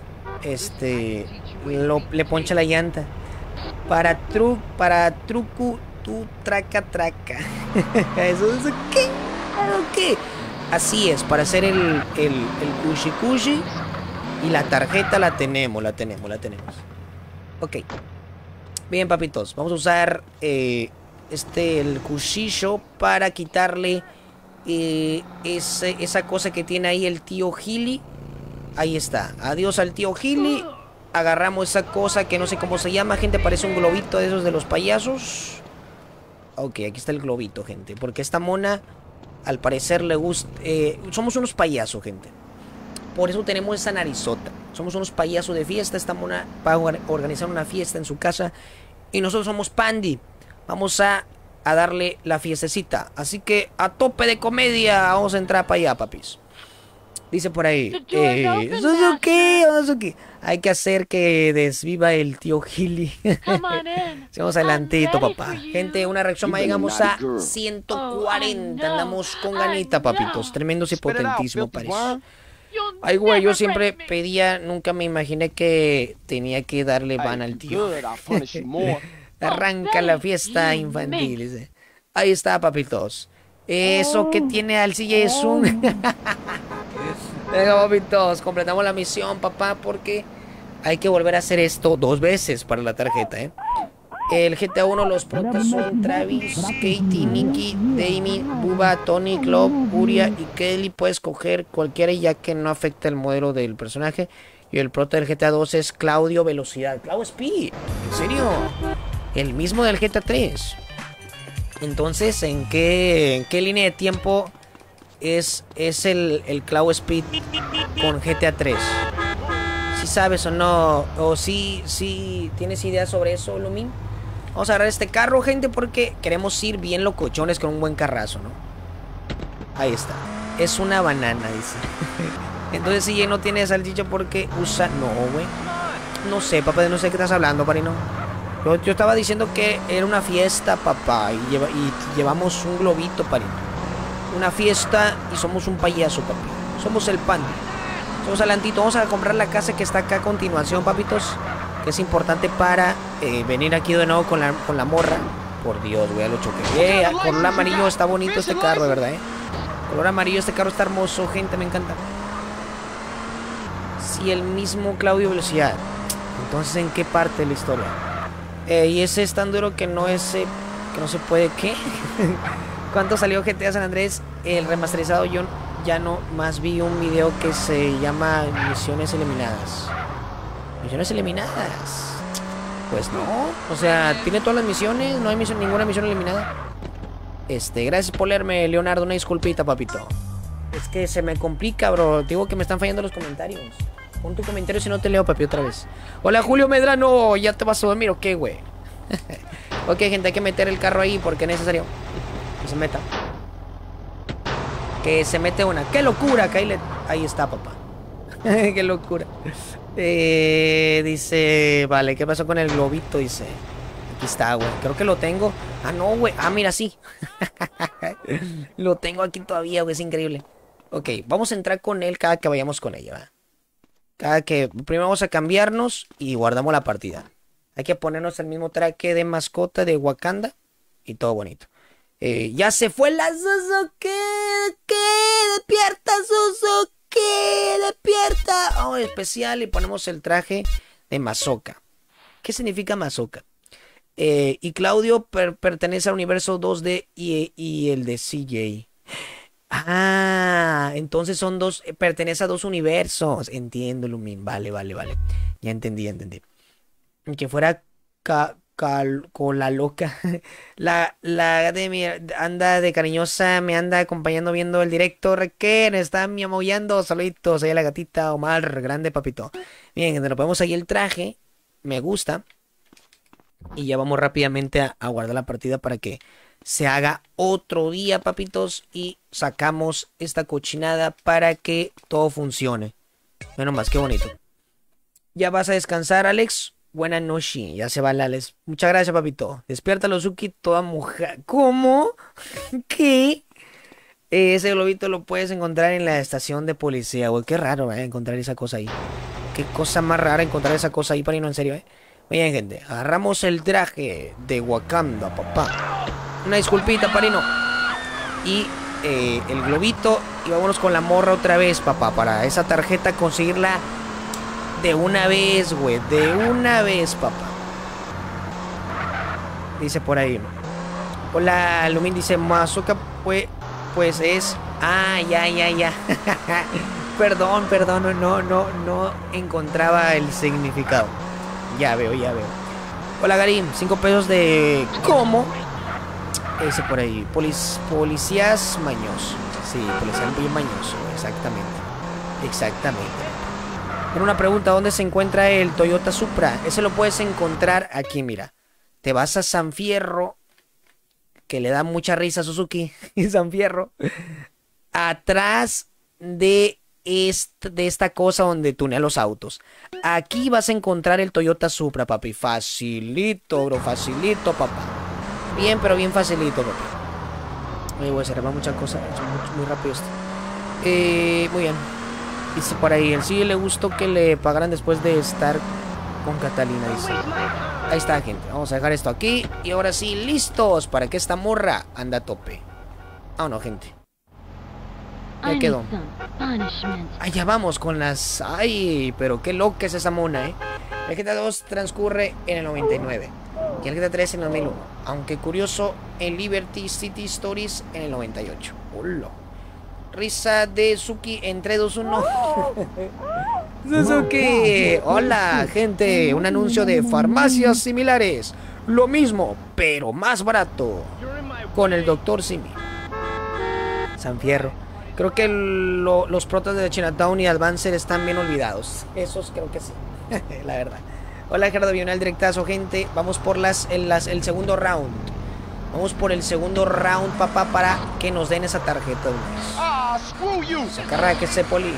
le poncha la llanta. Para truco, tu traca. ¿Eso es qué? ¿Qué? Así es, para hacer el cushi. Y la tarjeta la tenemos. Ok. Bien, papitos, vamos a usar el cuchillo para quitarle esa cosa que tiene ahí el tío Gili. Ahí está. Adiós al tío Gili. Agarramos esa cosa que no sé cómo se llama, gente. Parece un globito de esos de los payasos. Ok, aquí está el globito, gente. Porque esta mona, al parecer, le gusta... somos unos payasos, gente. Por eso tenemos esa narizota. Somos unos payasos de fiesta. Esta mona va a organizar una fiesta en su casa. Y nosotros somos Pandy. Vamos a darle la fiestecita. Así que a tope de comedia. Vamos a entrar para allá, papis. Dice por ahí. Suzuki. Hay que hacer que desviva el tío Gili. Vamos adelantito, papá. Gente, una reacción más. Llegamos a 140. Andamos con ganita, papitos. Tremendos y potentísimo, parece. Ay, güey, yo siempre pedía, nunca me imaginé que tenía que darle van al tío. Arranca la fiesta infantil, dice. Ahí está, papitos. Eso que tiene al silla es un... Venga, papitos, completamos la misión, papá, porque hay que volver a hacer esto 2 veces para la tarjeta, El GTA 1, los protas son Travis, Katie, Nicky, Damien, Bubba, Tony, Club, Uria y Kelly. Puedes coger cualquiera ya que no afecta el modelo del personaje. Y el prota del GTA 2 es Claudio Velocidad. Cloud Speed. ¿En serio? El mismo del GTA 3. Entonces, ¿en qué línea de tiempo es el Cloud Speed con GTA 3? ¿Sí sabes o no? ¿O sí tienes ideas sobre eso, Lumin? Vamos a agarrar este carro, gente, porque queremos ir bien locochones con un buen carrazo, ¿no? Ahí está. Es una banana, dice. Entonces, si no tiene salchicha porque usa... No, güey. No sé, papá, no sé de qué estás hablando, parino. Yo estaba diciendo que era una fiesta, papá, y llevamos un globito, parino. Una fiesta y somos un payaso, papi. Somos el pan. Somos adelantito. Vamos a comprar la casa que está acá a continuación, papitos. Que es importante para venir aquí de nuevo con la morra. Por Dios, güey, lo choqué. Color amarillo está bonito este carro, de verdad, Color amarillo, este carro está hermoso, gente, me encanta. Sí, el mismo Claudio Velocidad. Entonces, ¿en qué parte de la historia? Y ese es tan duro que no se puede. ¿Qué? ¿Cuánto salió GTA San Andrés? El remasterizado. Yo ya no más vi un video que se llama Misiones Eliminadas. Misiones eliminadas. Pues no. O sea, tiene todas las misiones. No hay ninguna misión eliminada. Gracias por leerme, Leonardo. Una disculpita, papito. Es que se me complica, bro. Digo que me están fallando los comentarios. Pon tu comentario si no te leo, papi, otra vez. Hola, Julio Medrano. ¿Ya te vas a dormir o qué, güey? Ok, gente, hay que meter el carro ahí porque es necesario que se meta. Que se mete una. ¡Qué locura! Que ahí está, papá. ¡Qué locura! Dice... Vale, ¿qué pasó con el globito? Dice... Aquí está, güey. Creo que lo tengo. Ah, no, güey. Ah, mira, sí. Lo tengo aquí todavía, güey. Es increíble. Ok, vamos a entrar con él cada que vayamos con ella, ¿va? Primero vamos a cambiarnos y guardamos la partida. Hay que ponernos el mismo traje de mascota de Wakanda. Y todo bonito. Ya se fue la Suzuki. Despierta, Suzuki. Despierta. Oh, especial. Y ponemos el traje de Mazoka. ¿Qué significa Mazoka? Y Claudio pertenece al universo 2D y el de CJ. Ah, entonces son dos, pertenece a dos universos. Entiendo, Lumin. Vale. Ya entendí. Que fuera con la loca. La de mi anda de cariñosa, me anda acompañando viendo el directo. Requén, está miamaullando. Saluditos, ahí a la gatita Omar, grande papito. Bien, gente, nos ponemos ahí el traje. Me gusta. Y ya vamos rápidamente a guardar la partida para que se haga otro día, papitos. Y sacamos esta cochinada para que todo funcione. Menos más, qué bonito. Ya vas a descansar, Alex. Buenas noches. Ya se va el Alex. Muchas gracias, papito. Despierta, Lozuki, toda mujer. ¿Cómo? ¿Qué? Ese globito lo puedes encontrar en la estación de policía, güey. Qué raro, encontrar esa cosa ahí. Qué cosa más rara encontrar esa cosa ahí, para irnos en serio, Bien, gente, agarramos el traje de Wakanda, papá. Una disculpita, parino. Y el globito. Y vámonos con la morra otra vez, papá. Para esa tarjeta conseguirla de una vez, güey. De una vez, papá. Dice por ahí. Hola, Lumin dice, Mazoka, pues es... Ah, ya. Perdón, no encontraba el significado. Ya veo. Hola, Garim, 5 pesos de... ¿Cómo? Ese por ahí. Policías mañosos. Sí, policías bien mañoso. Exactamente. Pero una pregunta, ¿dónde se encuentra el Toyota Supra? Ese lo puedes encontrar aquí, mira. Te vas a San Fierro, que le da mucha risa a Suzuki. San Fierro. Atrás de esta cosa donde tunea los autos. Aquí vas a encontrar el Toyota Supra, papi. Facilito, bro, facilito, papá. Bien, pero bien facilito, papi. Oye, se arregla muchas cosas. Es muy rápido esto. Muy bien. Dice por ahí, el sí le gustó que le pagaran después de estar con Catalina, dice. Ahí está, gente. Vamos a dejar esto aquí. Y ahora sí, listos para que esta morra anda a tope. Vámonos, gente. Ya quedó. Allá vamos con las... Ay, pero qué loca es esa mona, El GTA 2 transcurre en el 99. y el GTA 3 en el 2001. Aunque curioso, en Liberty City Stories en el 98. ¡Hola! Risa de Suki en 3, 2, 1. Suzuki. Hola, gente. Un anuncio de farmacias similares. Lo mismo, pero más barato. Con el Dr. Simi. San Fierro. Creo que los protas de Chinatown y Advancer están bien olvidados. Esos creo que sí. La verdad. Hola, Gerardo Bional, directazo, gente. Vamos por el segundo round. Vamos por el segundo round, papá, para que nos den esa tarjeta. Sacarra que se poli.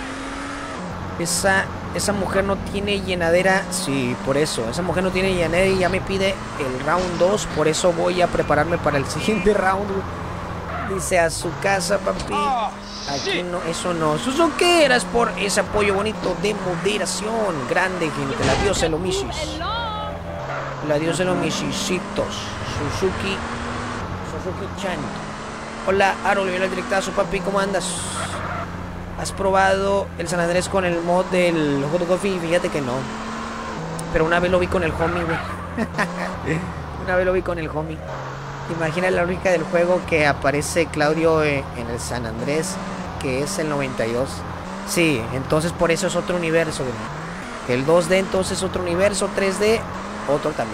Esa mujer no tiene llenadera. Sí, por eso. Esa mujer no tiene llenadera y ya me pide el round 2. Por eso voy a prepararme para el siguiente round. Dice a su casa, papi. Aquí no, eso no. Suzuki, eras por ese apoyo bonito de moderación. Grande, gente. La diosa de los misis. La diosa de los misisitos. Suzuki-chan. Hola, Aro, le viene el directazo, papi. ¿Cómo andas? ¿Has probado el San Andrés con el mod del Hot Coffee? Fíjate que no. Pero una vez lo vi con el homie, güey. Una vez lo vi con el homie. Imagina la lógica del juego que aparece Claudio en el San Andrés, que es el 92. Sí, entonces por eso es otro universo, güey. El 2D entonces es otro universo, 3D otro también.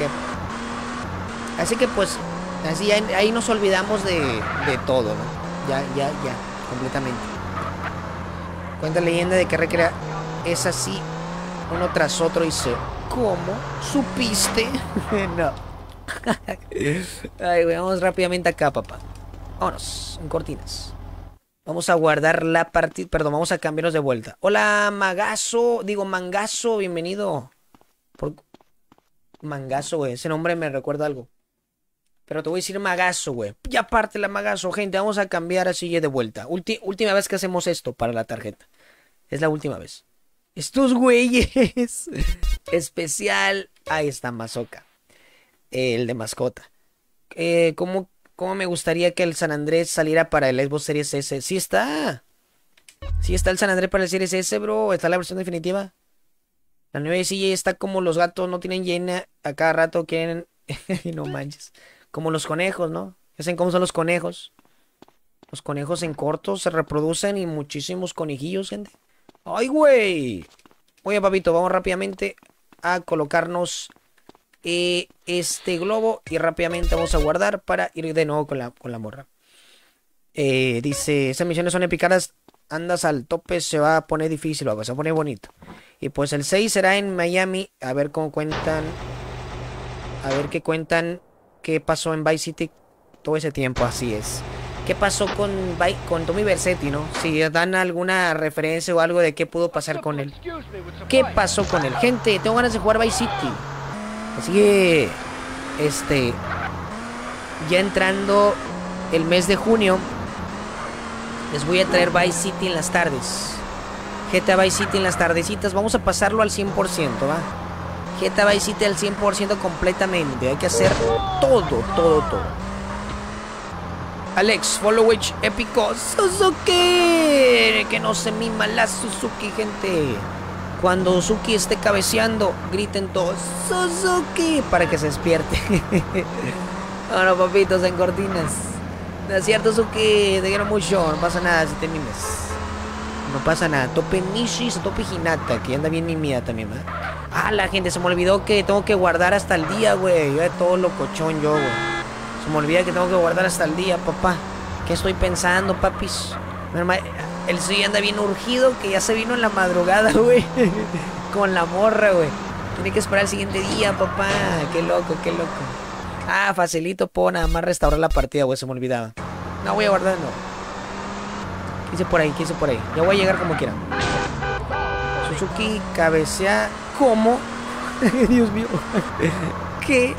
Así que pues, así ahí nos olvidamos de todo, ¿no? Ya, completamente. Cuenta la leyenda de que recrea es así, uno tras otro, y dice, ¿cómo supiste? No. Ay, güey, vamos rápidamente acá, papá. Vámonos, en cortinas. Vamos a guardar la partida. Perdón, vamos a cambiarnos de vuelta. Hola, Mangazo, bienvenido. Mangazo, güey, ese nombre me recuerda algo. Pero te voy a decir Magazo, güey. Ya parte la Magazo, gente. Vamos a cambiar así de vuelta. Última vez que hacemos esto para la tarjeta. Es la última vez. Estos güeyes. Especial. Ahí está Mazoka. El de mascota. ¿Cómo me gustaría que el San Andrés saliera para el Xbox Series S? Sí está. Sí está el San Andrés para el Series S, bro. Está la versión definitiva. La nueva silla está como los gatos no tienen llena. A cada rato quieren... No manches. Como los conejos, ¿no? ¿Ya saben cómo son los conejos? Los conejos en corto se reproducen y muchísimos conejillos, gente. ¡Ay, güey! Oye, papito, vamos rápidamente a colocarnos este globo y rápidamente vamos a guardar para ir de nuevo con la morra. Dice, esas misiones son épicas, andas al tope, se va a poner difícil, se va a poner bonito. Y pues el 6 será en Miami, a ver cómo cuentan, a ver qué cuentan, qué pasó en Vice City todo ese tiempo, así es. ¿Qué pasó con Tommy Vercetti, no? Si dan alguna referencia o algo de qué pudo pasar con él. ¿Qué pasó con él? Gente, tengo ganas de jugar Vice City. Así que, ya entrando el mes de junio, les voy a traer Vice City en las tardes. GTA Vice City en las tardecitas. Vamos a pasarlo al 100%, ¿va? GTA Vice City al 100% completamente. Hay que hacer todo. Alex, Followage épico. Suzuki. Que no se mima la Suzuki, gente. Cuando Suzuki esté cabeceando, griten todos Suzuki para que se despierte. Bueno, papitos, en cortinas. No es cierto, Suzuki, te quiero mucho. No pasa nada si te mimes. No pasa nada. Tope Nishi, tope Hinata, que anda bien mimida también, ¿verdad? Ah, la gente, se me olvidó que tengo que guardar hasta el día, güey. Yo de todo locochón, yo, güey. Se me olvida que tengo que guardar hasta el día, papá. ¿Qué estoy pensando, papis? El suyo anda bien urgido, que ya se vino en la madrugada, güey. Con la morra, güey. Tiene que esperar el siguiente día, papá. Qué loco. Ah, facilito, puedo nada más restaurar la partida, güey. Se me olvidaba. No, voy a guardar, no. ¿Qué hice por ahí? Ya voy a llegar como quiera. Suzuki cabecea. ¿Cómo? Dios mío. ¿Qué?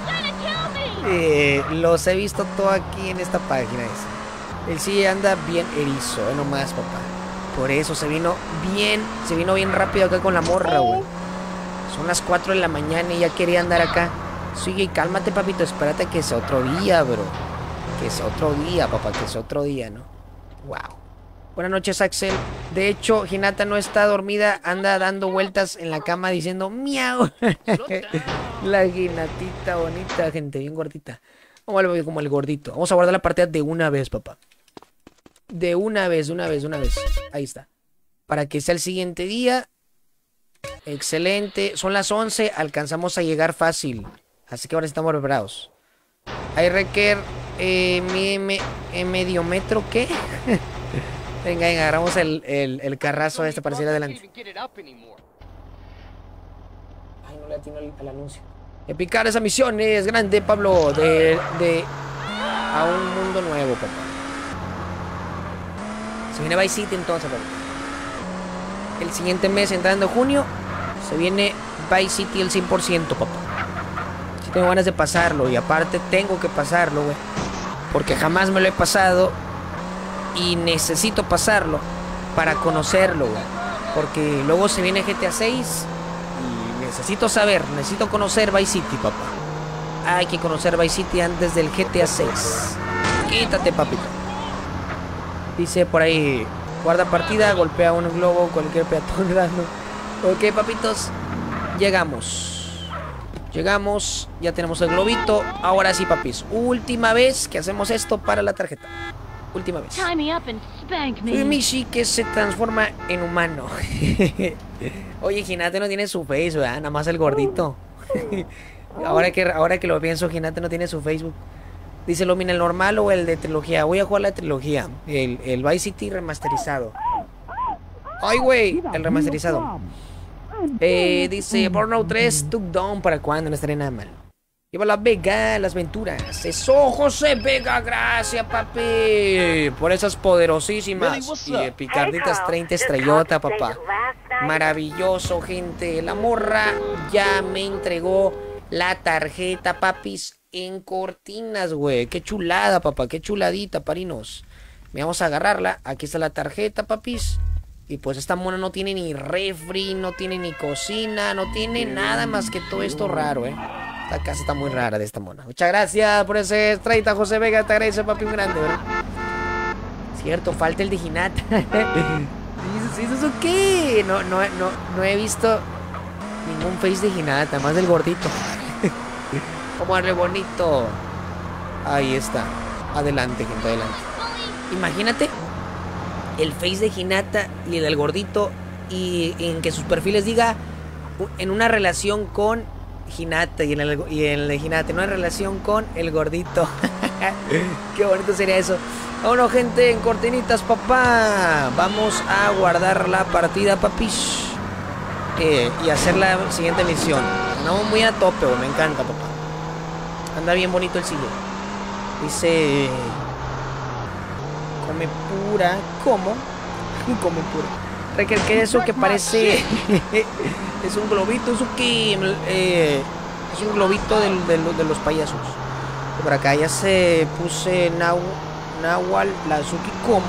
Los he visto todo aquí en esta página esa. El sí anda bien erizo, nomás, papá. Por eso se vino bien rápido acá con la morra, güey. Son las 4 de la mañana y ya quería andar acá. Sigue, cálmate, papito, espérate que sea otro día, bro. Que sea otro día, papá, que sea otro día, ¿no? Wow. Buenas noches, Axel. De hecho, Hinata no está dormida, anda dando vueltas en la cama diciendo miau. La Hinatita bonita, gente, bien gordita. Vamos a ver como el gordito. Vamos a guardar la partida de una vez, papá. De una vez, una vez, una vez. Ahí está. Para que sea el siguiente día. Excelente. Son las 11. Alcanzamos a llegar fácil. Así que ahora estamos preparados. Hay requer... medio metro, ¿qué? Venga, venga, agarramos el carrazo este para seguir adelante. Ay, no le atino al anuncio. Epicar esa misión es grande, Pablo. A un mundo nuevo, papá. Se viene Vice City entonces, papá. El siguiente mes, entrando junio, se viene Vice City el 100%, papá. Si tengo ganas de pasarlo. Y aparte tengo que pasarlo, güey. Porque jamás me lo he pasado. Y necesito pasarlo para conocerlo, güey. Porque luego se viene GTA 6. Y necesito saber, necesito conocer Vice City, papá. Hay que conocer Vice City antes del GTA 6. Quítate, papito. Dice por ahí, guarda partida, golpea un globo, cualquier peatón random. Ok, papitos, llegamos. Llegamos, ya tenemos el globito. Ahora sí, papis, última vez que hacemos esto para la tarjeta. Última vez. Soy Mishi que se transforma en humano. Oye, Hinata no tiene su face, ¿verdad? Nada más el gordito. Ahora que lo pienso, Hinata no tiene su Facebook. Dice, ¿lo mina el normal o el de trilogía? Voy a jugar la trilogía. El Vice City remasterizado. Ay, güey, el remasterizado. Dice, Burnout 3, Took Down, ¿para cuándo? No estaría nada mal. Lleva la Vega, las aventuras. Eso, José Vega, gracias, papi. Por esas poderosísimas y picarditas 30 estrellota, papá. Maravilloso, gente. La morra ya me entregó la tarjeta, papis, en cortinas, güey. Qué chulada, papá. Qué chuladita, parinos. Vamos a agarrarla. Aquí está la tarjeta, papis. Y pues esta mona no tiene ni refri, no tiene ni cocina, no tiene nada más que todo esto raro, Esta casa está muy rara de esta mona. Muchas gracias por ese 30, José Vega. Te agradezco, papi, un grande, ¿verdad? Cierto, falta el de Hinata. ¿Eso qué? No he visto ningún face de Hinata, más del gordito. Como darle bonito. Ahí está. Adelante, gente, adelante. Imagínate el face de Hinata y el del gordito, y en que sus perfiles diga en una relación con Hinata y en el de Hinata en una relación con el gordito. Qué bonito sería eso. Bueno, gente, en cortinitas, papá. Vamos a guardar la partida, papis, y hacer la siguiente misión. Andamos muy a tope, me encanta, papá. Anda bien bonito el sillón. Dice, come pura. ¿Cómo? Come pura. Requerque eso que parece es un globito. Eso que es un globito de los payasos. Por acá ya se puse Nahual, la Suzuki como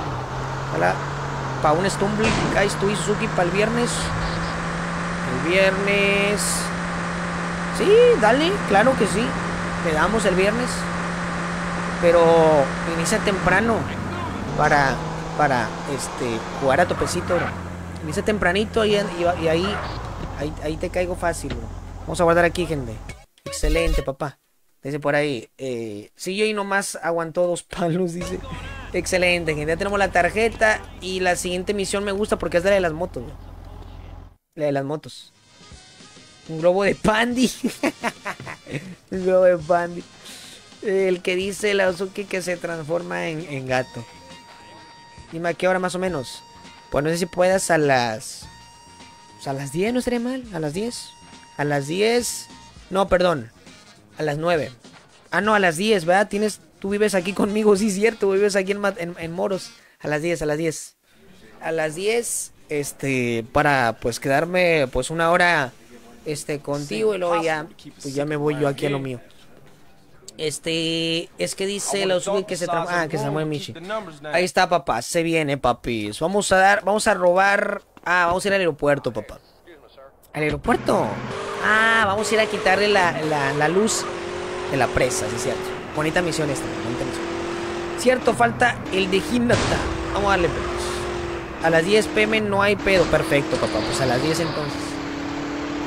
para un Stumble Guys to Suzuki para el viernes. El viernes. Sí, dale, claro que sí. Le damos el viernes. Pero inicia temprano para jugar a topecito, bro. Inicia tempranito y ahí te caigo fácil, bro. Vamos a guardar aquí, gente. Excelente, papá. Dice por ahí, sí, yo y nomás aguantó 2 palos, dice. Excelente, gente. Ya tenemos la tarjeta. Y la siguiente misión me gusta porque es la de las motos, bro. La de las motos. Un globo de Pandy. Un globo de Pandy. El que dice la Suzuki que se transforma en gato. Dime a qué hora más o menos. Pues no sé si puedas a las... Pues a las 10 no estaría mal. A las 10. A las 10. No, perdón. A las 9. Ah, no, a las 10, ¿verdad? Tú vives aquí conmigo, sí, cierto. Vives aquí en Moros. A las 10, a las 10. A las 10, para pues quedarme pues una hora contigo y luego ya, pues ya me voy yo aquí a lo mío. Es que dice la Suzuki que se que se mueve Michi. Ahí está, papá, se viene, papis. Vamos a robar. Vamos a ir al aeropuerto, papá. ¿Al aeropuerto? Vamos a ir a quitarle la luz de la presa, sí es cierto. Bonita misión esta, bonita misión. Cierto, falta el de Hinata. Vamos a darle, pues. A las 10 PM no hay pedo. Perfecto, papá, pues a las 10 entonces.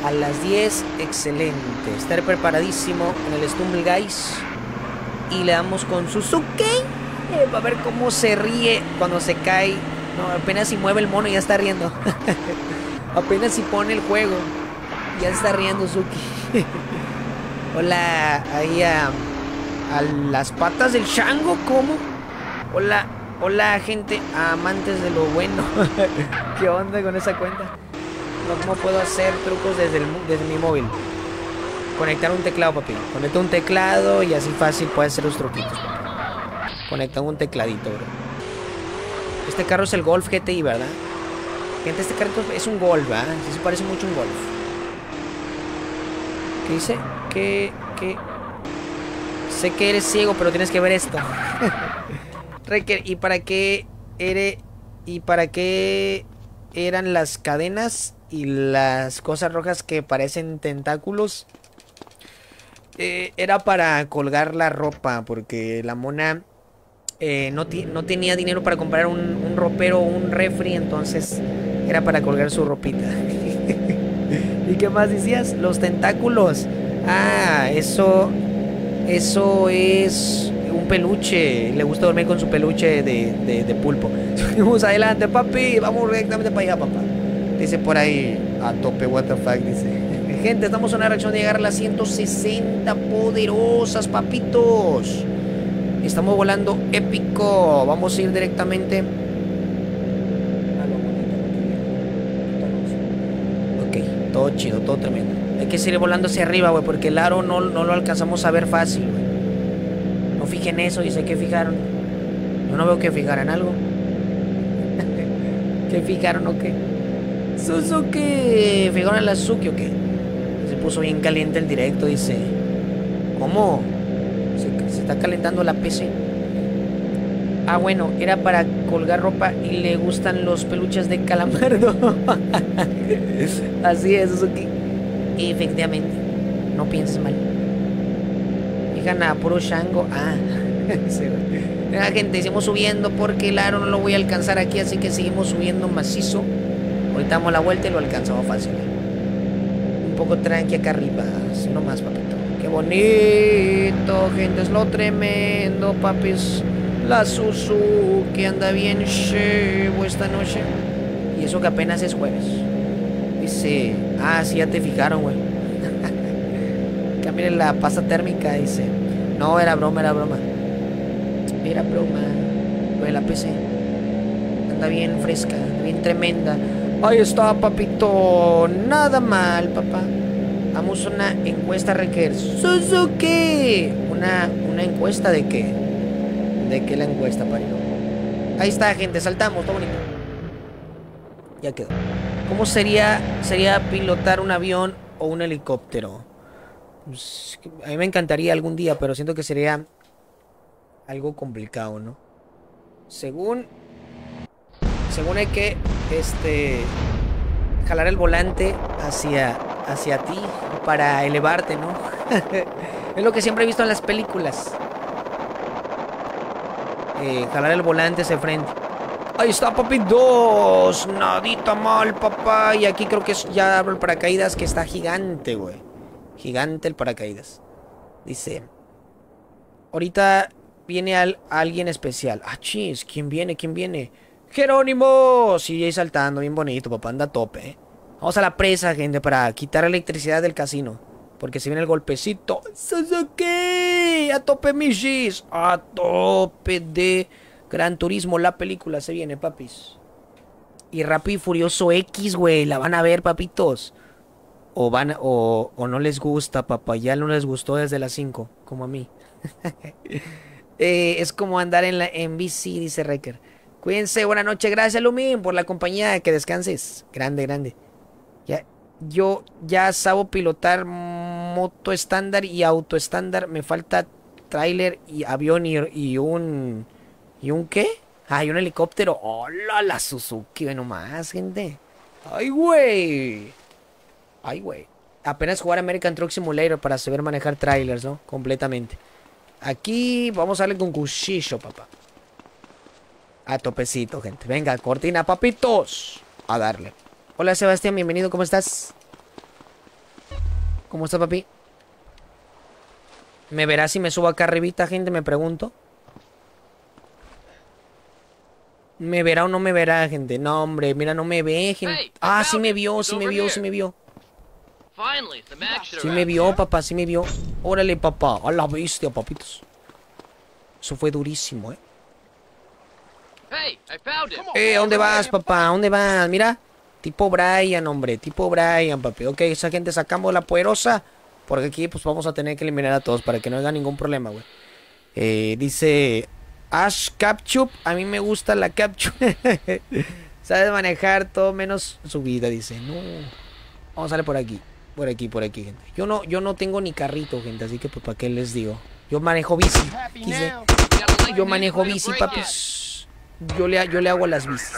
A las 10, excelente. Estaré preparadísimo en el Stumble Guys. Y le damos con Suzuki. Va a ver cómo se ríe cuando se cae. No, apenas si mueve el mono ya está riendo. Apenas si pone el juego ya está riendo Suzuki. Hola, ahí a las patas del chango, ¿cómo? Hola, hola gente, amantes de lo bueno. ¿Qué onda con esa cuenta? ¿Cómo puedo hacer trucos desde mi móvil? Conectar un teclado, papi. Conecta un teclado y así fácil puedes hacer los truquitos, papi. Conecta un tecladito, bro. Este carro es el Golf GTI, ¿verdad? Gente, este carro es un Golf, ¿verdad? Sí se parece mucho a un Golf. ¿Qué dice? Que sé que eres ciego, pero tienes que ver esto. Reker, ¿y para qué eran las cadenas y las cosas rojas que parecen tentáculos? Era para colgar la ropa, porque la mona no tenía dinero para comprar un ropero o un refri, entonces era para colgar su ropita. ¿Y qué más decías? Los tentáculos. Ah, eso es un peluche. Le gusta dormir con su peluche de pulpo. Vamos adelante, papi. Vamos directamente para allá, papá. Dice por ahí, a tope, what the fuck, dice. Gente, estamos en una reacción de llegar a las 160 poderosas, papitos. Estamos volando épico. Vamos a ir directamente a lo bonito. Ok, todo chido, todo tremendo. Hay que seguir volando hacia arriba, güey, porque el aro no lo alcanzamos a ver fácil, güey. No fijen eso, dice que fijaron. Yo no veo que fijaran algo. ¿Qué fijaron o qué? Suzuki. ¿Fijaron en la Suzuki o qué? Se puso bien caliente el directo, dice. ¿Cómo? Se está calentando la PC. Ah, bueno, era para colgar ropa y le gustan los peluches de calamardo. Así es, Suzuki. Efectivamente, no pienses mal. Fijan a puro chango. Ah, sí, mira, gente, seguimos subiendo porque el aro no lo voy a alcanzar aquí, así que seguimos subiendo macizo. Ahorita damos la vuelta y lo alcanzamos fácil. Un poco tranqui acá arriba, así nomás, papito. Qué bonito, gente, es lo tremendo, papis. La Suzuki anda bien chevo esta noche. Y eso que apenas es jueves. Dice, ah, sí, ya te fijaron, güey. Miren la pasta térmica, dice. No, era broma, era broma. Era broma. Güey, la PC anda bien fresca, bien tremenda. Ahí está, papito. Nada mal, papá. Vamos a una encuesta, Reker. Suzuki. Una encuesta de qué. ¿De qué la encuesta, parido? Ahí está, gente, saltamos, todo bonito. Ya quedó. ¿Cómo sería pilotar un avión o un helicóptero? Pues, a mí me encantaría algún día, pero siento que sería algo complicado, ¿no? Según hay que jalar el volante hacia ti para elevarte, ¿no? Es lo que siempre he visto en las películas. Jalar el volante hacia frente. Ahí está, papi, 2. Nadita mal, papá. Y aquí creo que ya abro el paracaídas, que está gigante, güey. Gigante el paracaídas. Dice, ahorita viene alguien especial. Ah, chis, ¿quién viene? ¿Quién viene? ¡Jerónimo! Sí, ahí saltando, bien bonito, papá, anda a tope, ¿eh? Vamos a la presa, gente, para quitar electricidad del casino. Porque se viene el golpecito. ¡Suzuki! ¡A tope, michis! ¡A tope de Gran Turismo! La película se viene, papis. Y Rápido y Furioso X, güey. La van a ver, papitos. O no les gusta, papá. Ya no les gustó desde las 5, como a mí. Es como andar en bici, dice Reker. Cuídense, buena noche. Gracias, Lumin, por la compañía. Que descanses. Grande, grande. Yo ya sabo pilotar moto estándar y auto estándar. Me falta tráiler y avión y un... ¿Y un qué? Ah, y un helicóptero. ¡Hola, la Suzuki! Ve nomás, gente. ¡Ay, güey! ¡Ay, güey! Apenas jugar American Truck Simulator para saber manejar trailers, ¿no? Completamente. Aquí vamos a darle con cuchillo, papá. A topecito, gente. Venga, cortina, papitos. A darle. Hola, Sebastián, bienvenido, ¿cómo estás? ¿Cómo está, papi? ¿Me verá si me subo acá arribita, gente? Me pregunto. ¿Me verá o no me verá, gente? No, hombre, mira, no me ve, gente. Ah, sí me vio, sí me vio, sí me vio. Sí me vio, papá, sí me vio. Órale, papá. A la bestia, papitos. Eso fue durísimo, ¿a dónde vas, papá? ¿A dónde vas? Mira. Tipo Brian, hombre. Tipo Brian, papi. Ok, esa gente sacamos la poderosa. Porque aquí, pues, vamos a tener que eliminar a todos para que no haya ningún problema, güey. Dice... Ash Capture. A mí me gusta la Capture. Sabes manejar todo menos su vida, dice. No. Vamos a salir por aquí. Por aquí, gente. Yo no tengo ni carrito, gente. Así que, pues, ¿para qué les digo? Yo manejo bici. Dice. Yo manejo bici, papis. Yo le hago a las bicis.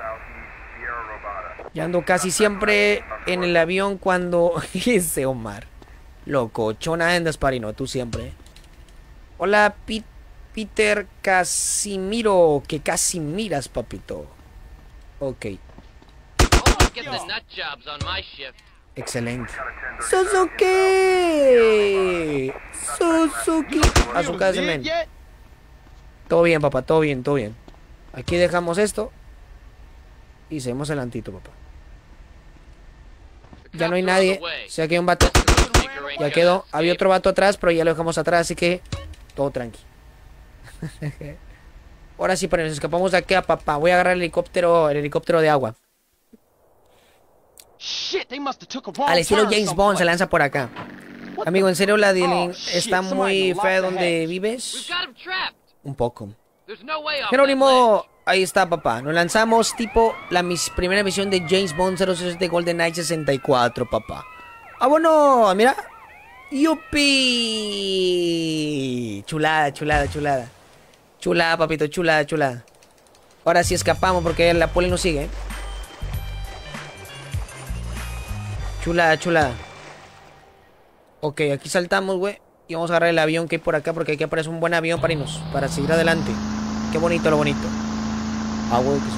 Ya ando casi siempre en el avión cuando... Ese Omar. Loco, chona andas, parino. Tú siempre. Hola, Peter Casimiro. Que casi miras, papito. Ok. Excelente. Suzuki. Suzuki. A su casa, men. Todo bien, papá. Todo bien, todo bien. Aquí dejamos esto. Y seguimos adelantito, papá. Ya no hay nadie. O sea que hay un vato. Ya quedó. Había otro vato atrás, pero ya lo dejamos atrás, así que todo tranqui. Ahora sí, pero nos escapamos de aquí a papá. Voy a agarrar el helicóptero de agua. Al estilo James Bond se lanza por acá. Amigo, ¿en serio la dealing está muy fea donde vives? Un poco. Jerónimo, ahí está, papá. Nos lanzamos tipo la primera misión de James Bond 007 de GoldenEye 64, papá. ¡Ah, bueno! Mira. ¡Yupi! Chulada, chulada, chulada. Chulada, papito, chulada, chulada. Ahora sí escapamos porque la poli nos sigue. Chulada, chulada. Ok, aquí saltamos, güey. Y vamos a agarrar el avión que hay por acá porque aquí aparece un buen avión para irnos. Para seguir adelante. Qué bonito, lo bonito. Ah, güey, que sí.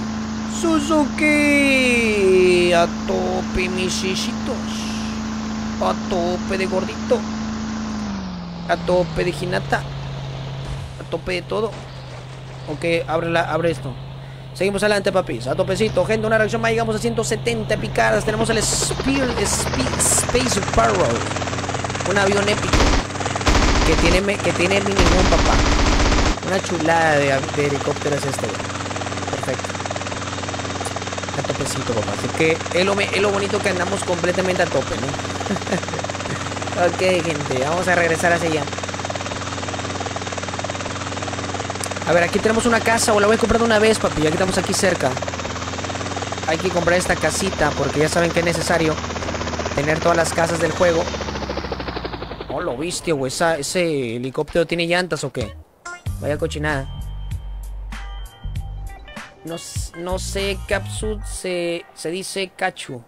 Suzuki. A tope, mis chichitos. A tope de gordito. A tope de Hinata. A tope de todo. Ok, abre esto. Seguimos adelante, papis. A topecito. Gente, una reacción más. Llegamos a 170 picadas. Tenemos el Space Sparrow. Un avión épico. Que tiene minimum, papá. Una chulada de helicóptero es este, güey. Perfecto. A topecito, papá. Así que es lo bonito que andamos completamente a tope, ¿no? Ok, gente. Vamos a regresar hacia allá. A ver, aquí tenemos una casa. O la voy a comprar de una vez, papi. Ya que estamos aquí cerca. Hay que comprar esta casita. Porque ya saben que es necesario tener todas las casas del juego. Oh, lo viste, güey. ¿Ese helicóptero tiene llantas o qué? Vaya cochinada. No sé, Capsud se dice Cachu.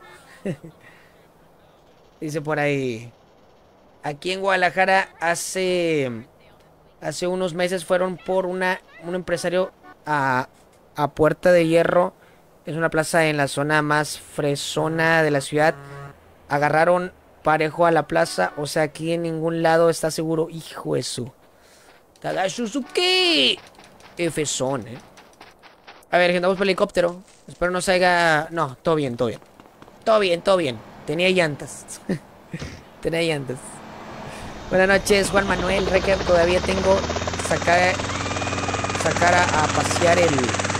Dice por ahí. Aquí en Guadalajara hace unos meses fueron por un empresario a Puerta de Hierro. Es una plaza en la zona más fresona de la ciudad. Agarraron parejo a la plaza. O sea, aquí en ningún lado está seguro. Hijo de su Suzuki. F-son, A ver, gente, vamos por el helicóptero. Espero no se haya... No, todo bien, todo bien. Todo bien, todo bien. Tenía llantas. Tenía llantas. Buenas noches, Juan Manuel. Reque, todavía tengo... Sacar a pasear ¿qué?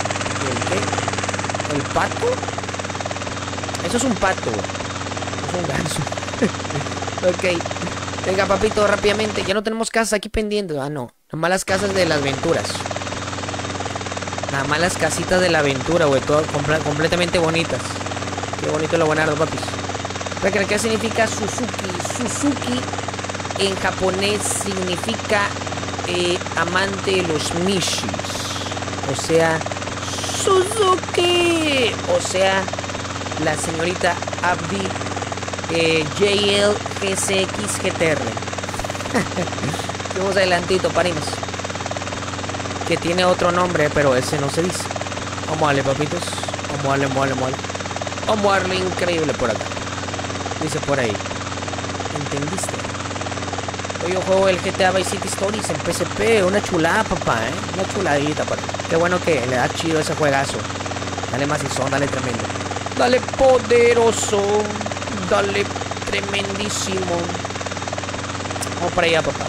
¿El pato? Eso es un pato. Es un ganso. Ok. Venga, papito, rápidamente. Ya no tenemos casas aquí pendientes. Ah, no. Nada más las casas de las aventuras. Nada más las casitas de la aventura, güey. Todas completamente bonitas. Qué bonito lo buenardo, papis. ¿Qué significa Suzuki? Suzuki en japonés significa amante de los mishis. O sea, Suzuki. O sea, la señorita Abdi JL GCX GTR. Vamos adelantito, parimos. Que tiene otro nombre, pero ese no se dice. Vamos a darle, papitos. Vamos a darle, vamos a darle, vamos a darle. Vamos a darle increíble por acá. Dice por ahí. ¿Entendiste? Hoy yo juego el GTA Vice City Stories en PSP. Una chulada, papá, ¿eh? Una chuladita, papá. Qué bueno que le da chido ese juegazo. Dale macizón, dale tremendo. Dale poderoso. Dale tremendísimo. Vamos para allá, papá.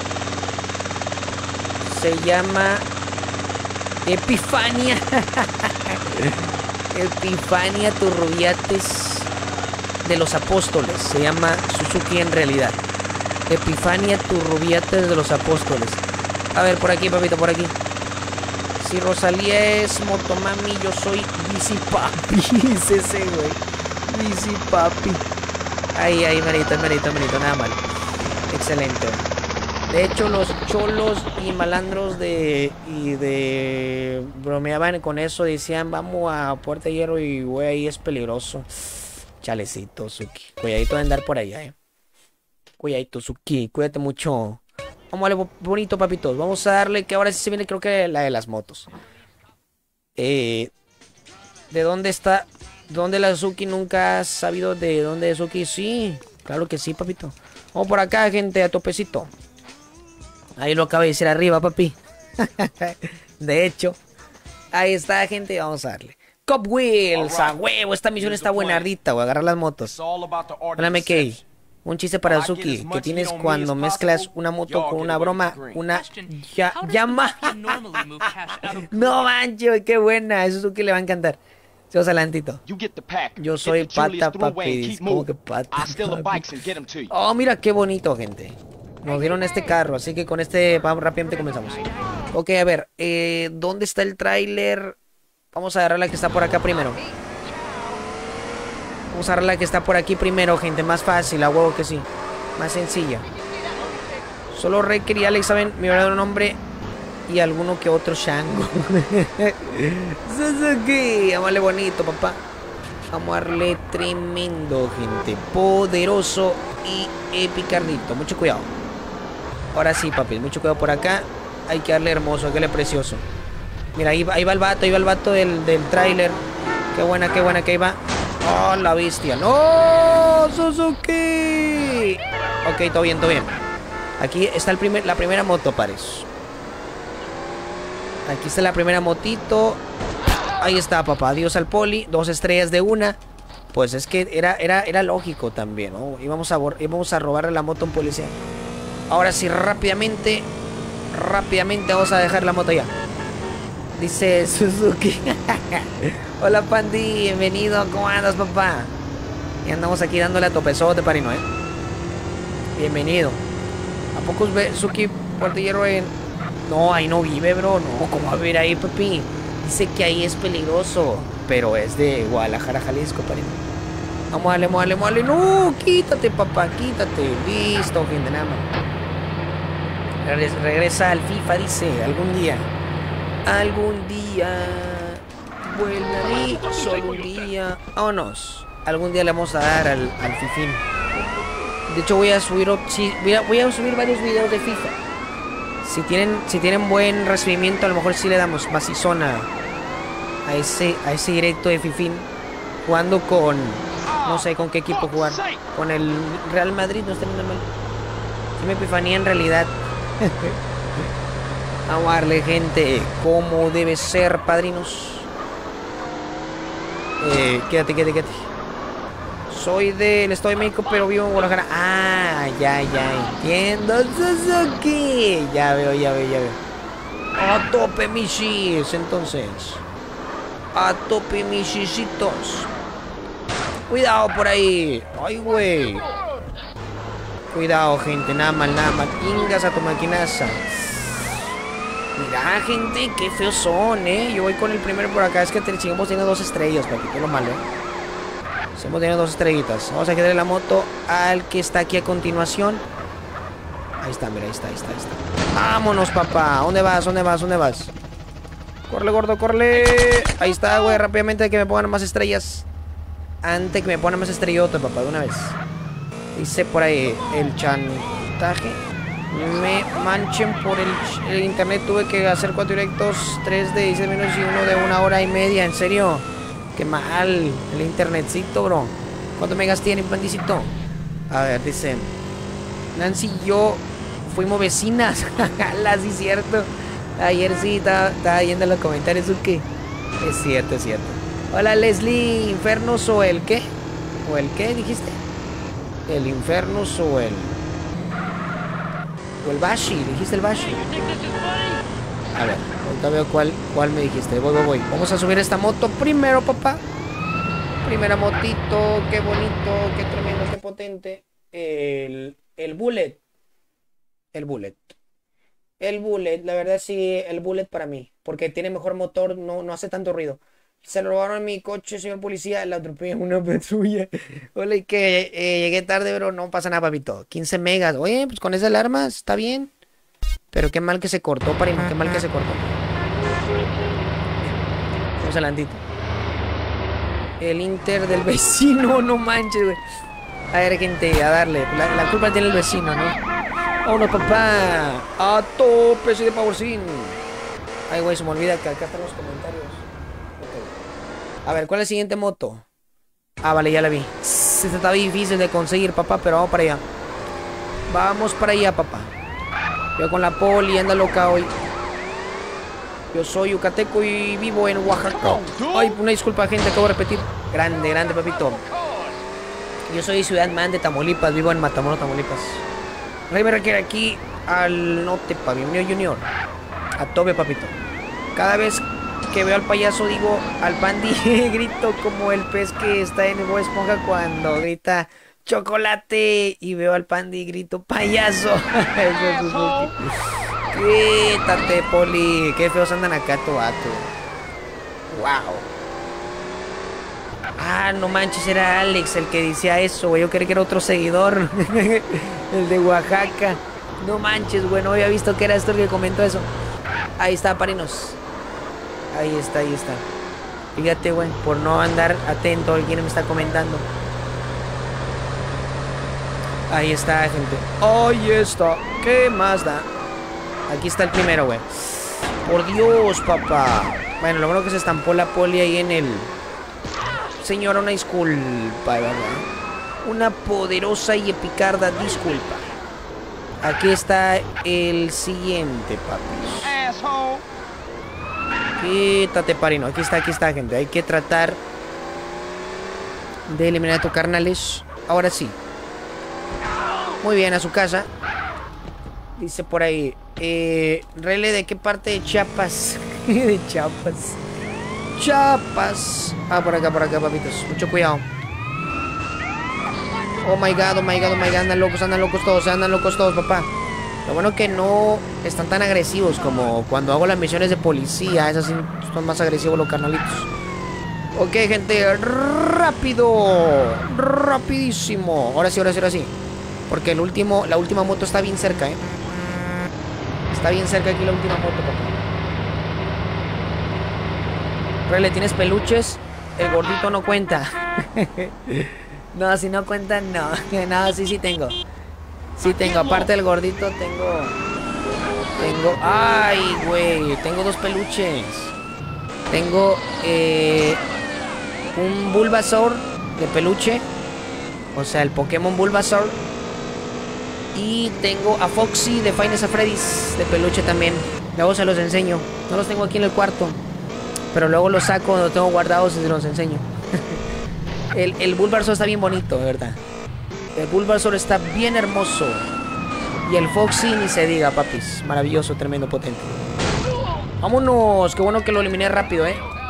Se llama Epifania. Epifania Turrubiates de los Apóstoles. Se llama Suzuki en realidad. Epifania Turrubiates de los Apóstoles. A ver, por aquí, papito, por aquí. Si Rosalía es Motomami, yo soy Bici Papi. Dice ese, güey. Bici Papi. Ahí, merito, nada mal. Excelente. De hecho, los cholos y malandros de bromeaban con eso. Decían, vamos a Puerta de Hierro y, güey, ahí es peligroso. Chalecito, Suki. Cuidadito de andar por allá, Cuidadito, Suki. Cuídate mucho. Vamos a darle bonito, papitos. Vamos a darle, que ahora sí se viene, creo que la de las motos. ¿De dónde está? ¿Dónde la Suki? ¿Nunca has sabido de dónde es Suki? Sí, claro que sí, papito. Vamos por acá, gente, a topecito. Ahí lo acaba de decir arriba, papi. De hecho, ahí está, gente. Vamos a darle. Cop Wheels, a huevo. Esta misión está buenardita, güey. Agarrar las motos. Hola, MK. Un chiste para Suki que tienes cuando mezclas una moto con una broma. Una llama. No manches, qué buena. Eso Suki le va a encantar. Vamos adelantito. Yo soy pata, papi. ¿Cómo que pata? Oh, mira qué bonito, gente. Nos dieron este carro, así que con este vamos, rápidamente comenzamos. Ok, a ver, ¿dónde está el tráiler? Vamos a agarrar la que está por acá primero. Vamos a agarrar la que está por aquí primero, gente. Más fácil, a huevo que sí. Más sencilla. Solo Reker y Alex saben mi verdadero nombre. Y alguno que otro Shango. Suzuki. Vamos a darle bonito, papá. Vamos a darle tremendo, gente. Poderoso y epicardito. Mucho cuidado. Ahora sí, papi, mucho cuidado por acá. Hay que darle hermoso, hay que darle precioso. Mira, ahí va el vato del tráiler. Qué buena que ahí va. Oh, la bestia. ¡No! ¡Suzuki! Ok, todo bien. Aquí está la primera moto, pares. Aquí está la primera motito. Ahí está, papá. Adiós al poli. 2 estrellas de una. Pues es que era lógico también, ¿no? Íbamos a robarle la moto a un policía. Ahora sí, rápidamente vamos a dejar la moto ya. Dice Suzuki. Hola, Pandi, bienvenido. ¿Cómo andas, papá? Y andamos aquí dándole a topezote, parino, Bienvenido. ¿A poco Suzuki Puerto Hierro en...? No, ahí no vive, bro. No, ¿cómo va a vivir ahí, papi? Dice que ahí es peligroso. Pero es de Guadalajara, Jalisco, parino. Vamos a darle. No, quítate, papá, quítate. Listo, gente, nada más. Regresa al FIFA, dice, algún día. Vuelve a mí, solo un día. Vámonos. Algún día le vamos a dar al Fifín. De hecho voy a subir varios videos de FIFA. Si tienen buen recibimiento, a lo mejor sí le damos macizona a ese directo de Fifín. Jugando con... No sé con qué equipo jugar. Con el Real Madrid, no está nada mal. Sí me epifanía en realidad. Vamos a darle, gente, como debe ser, padrinos. Quédate. Soy del Estado de México, pero vivo en Guadalajara. Ah, ya entiendo, Suzuki. Ya veo. A tope, michis, entonces. A tope, michisitos. Cuidado por ahí. Ay, güey. Cuidado, gente, nada mal. Ingas a tu maquinaza. Mira, gente, qué feos son, Yo voy con el primero por acá. Es que seguimos teniendo 2 estrellas, papi, qué lo malo, Seguimos teniendo 2 estrellitas. Vamos a quitarle la moto al que está aquí a continuación. Ahí está, mira, ahí está. Vámonos, papá. ¿Dónde vas? Corre, gordo, corre. Ahí está, güey, rápidamente que me pongan más estrellas. Antes que me pongan más estrellotas, papá, de una vez. Dice por ahí el chantaje. Me manchen por el internet. Tuve que hacer 4 directos, 3 de 16 minutos y 1 de 1 hora y media. ¿En serio? Qué mal el internetcito, bro. ¿Cuántos megas tiene, pandicito? A ver, dice... Nancy y yo fuimos vecinas. La sí, cierto. Ayer sí estaba yendo los comentarios. ¿O qué? Es cierto, es cierto. Hola, Leslie. ¿Infernos o el qué? ¿O el qué dijiste? El Infernus o el... O el Bashi. Dijiste el Bashi. A ver, ahorita veo cuál me dijiste. Voy. Vamos a subir esta moto primero, papá. Primera motito. Qué bonito, qué tremendo, qué potente. El Bullet. El Bullet. El Bullet, la verdad sí, el Bullet para mí. Porque tiene mejor motor, no hace tanto ruido. Se lo robaron mi coche, señor policía. La atropellé en una patrulla. Hola, y que llegué tarde, pero no pasa nada, papito. 15 megas. Oye, pues con esa alarma está bien. Pero qué mal que se cortó, primo. Qué mal que se cortó. Vamos adelantito. El Inter del vecino, no manches, güey. A ver, gente, a darle. La culpa tiene el vecino, ¿no? ¡Vámonos, papá! ¡A tope, soy de Powercine! Ay, güey, se me olvida que acá están los comentarios. Okay. A ver, ¿cuál es la siguiente moto? Ah, vale, ya la vi. Esta está difícil de conseguir, papá, pero vamos para allá. Vamos para allá, papá. Yo con la poli, anda loca hoy. Yo soy yucateco y vivo en Oaxaca. Ay, una disculpa, gente, acabo de repetir. Grande, papito. Yo soy Ciudad Man de Tamaulipas, vivo en Matamoros, Tamaulipas. Rey me requiere aquí al norte, Pablo Junior. A tope, papito. Cada vez que veo al payaso digo al Pandi, grito como el pez que está en Bob Esponja cuando grita chocolate y veo al Pandi y grito payaso. Quítate, Poli. Qué feos andan acá, tu vato. Wow. Ah, no manches, era Alex el que decía eso, güey. Yo creí que era otro seguidor. El de Oaxaca. No manches, güey. No había visto que era esto el que comentó eso. Ahí está, parinos. Ahí está. Fíjate, güey, por no andar atento a quien me está comentando. Ahí está, gente. Ahí está. ¿Qué más da? Aquí está el primero, güey. Por Dios, papá. Bueno, lo bueno que se estampó la poli ahí en el... Señora, una disculpa, ¿verdad? Una poderosa y epicarda disculpa. Aquí está el siguiente, papis. Quítate, parino. Aquí está, gente. Hay que tratar de eliminar a tus carnales. Ahora sí. Muy bien, a su casa. Dice por ahí. Rele, ¿de qué parte de Chiapas? De Chiapas. Chiapas. Ah, por acá, papitos. Mucho cuidado. Oh my god. Andan locos todos, papá. Lo bueno que no están tan agresivos como cuando hago las misiones de policía. Esas sí son más agresivos los carnalitos. Ok, gente. Rápido. Rapidísimo. Ahora sí. Porque la última moto está bien cerca, Está bien cerca aquí la última moto, papá. Rele, ¿tienes peluches? El gordito no cuenta. No, si no cuenta, no. No, sí tengo. Sí tengo. Aparte del gordito, tengo... Ay, güey. Tengo dos peluches. Tengo un Bulbasaur de peluche. O sea, el Pokémon Bulbasaur. Y tengo a Foxy de Five Nights at Freddy's de peluche también. Luego se los enseño. No los tengo aquí en el cuarto, pero luego los saco, los tengo guardados y se los enseño. El Bulbasaur está bien bonito, de verdad. El Bulbasaur está bien hermoso. Y el Foxy ni se diga, papis. Maravilloso, tremendo, potente. Vámonos. Qué bueno que lo eliminé rápido,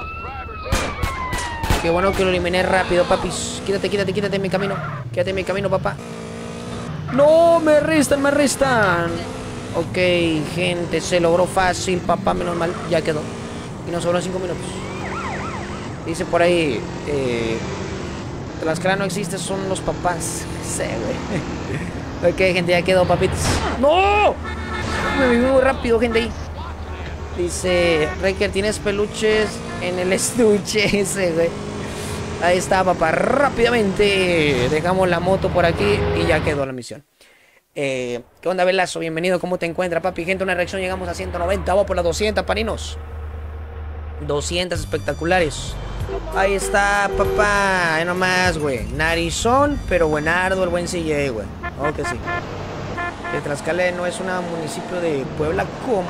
Qué bueno que lo eliminé rápido, papis. Quítate de mi camino. Quédate en mi camino, papá. No, me restan. Ok, gente, se logró fácil, papá, menos mal. Ya quedó. Y nos sobró 5 minutos. Dice por ahí, Tlaxcala no existe, son los papás. Sí, güey. Ok, gente, ya quedó, papitos. ¡No! Me vi muy rápido, gente, ahí. Dice, Reker, ¿tienes peluches en el estuche ese, güey? Ahí está, papá. Rápidamente dejamos la moto por aquí y ya quedó la misión. ¿Qué onda, Velazo? Bienvenido, ¿cómo te encuentras, papi? Gente, una reacción, llegamos a 190. Vamos por las 200, paninos. 200 espectaculares. Ahí está, papá. Ahí nomás, güey. Narizón, pero buenardo el buen CJ, güey. Oh, que sí. Que Tlaxcala no es un municipio de Puebla, ¿cómo?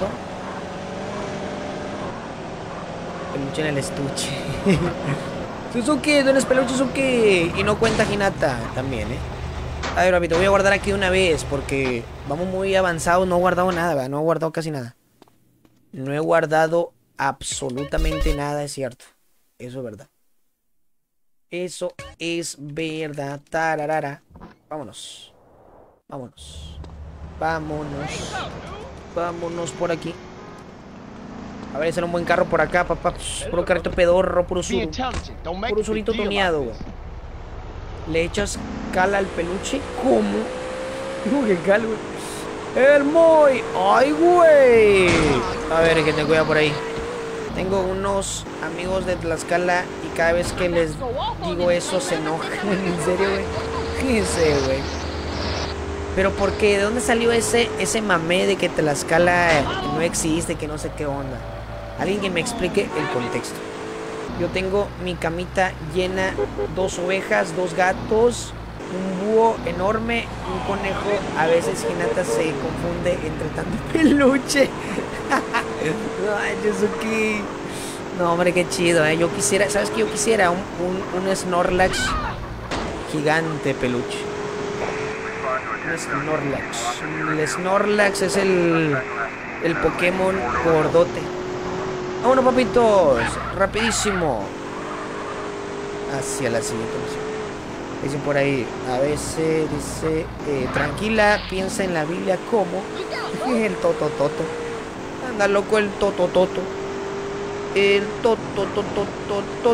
Peluche en el estuche. Suzuki, ¿dónde es Peluche Suzuki? Y no cuenta Hinata también, ¿eh? A ver, papito, voy a guardar aquí una vez porque vamos muy avanzados. No he guardado nada, ¿verdad? No he guardado casi nada. No he guardado absolutamente nada, es cierto. Eso es verdad. Eso es verdad. Tararara. Vámonos. Vámonos. Vámonos. Vámonos por aquí. A ver, sale un buen carro por acá, papá. Puro carrito pedorro, puro sur. Puro surito tuneado, güey. ¿Le echas cal al peluche? ¿Cómo? ¿Cómo que cal, güey? ¡El Moy! ¡Ay, güey! A ver, que te cuida por ahí. Tengo unos amigos de Tlaxcala y cada vez que les digo eso se enojan. ¿En serio, güey? Fíjense, güey. Pero ¿por qué? ¿De dónde salió ese mamé de que Tlaxcala no existe, que no sé qué onda? Alguien que me explique el contexto. Yo tengo mi camita llena, 2 ovejas, 2 gatos, un búho enorme, un conejo. A veces Hinata se confunde entre tanto peluche. Ay, Yuzuki. No, hombre, qué chido, ¿eh? Yo quisiera, ¿sabes qué? Yo quisiera un Snorlax gigante peluche. Un Snorlax. El Snorlax es el Pokémon gordote. Vámonos, papitos. Rapidísimo. Hacia la siguiente misión. Dice por ahí, a veces dice, tranquila, piensa en la Biblia como el totototo. Anda loco el totototo. El totototo.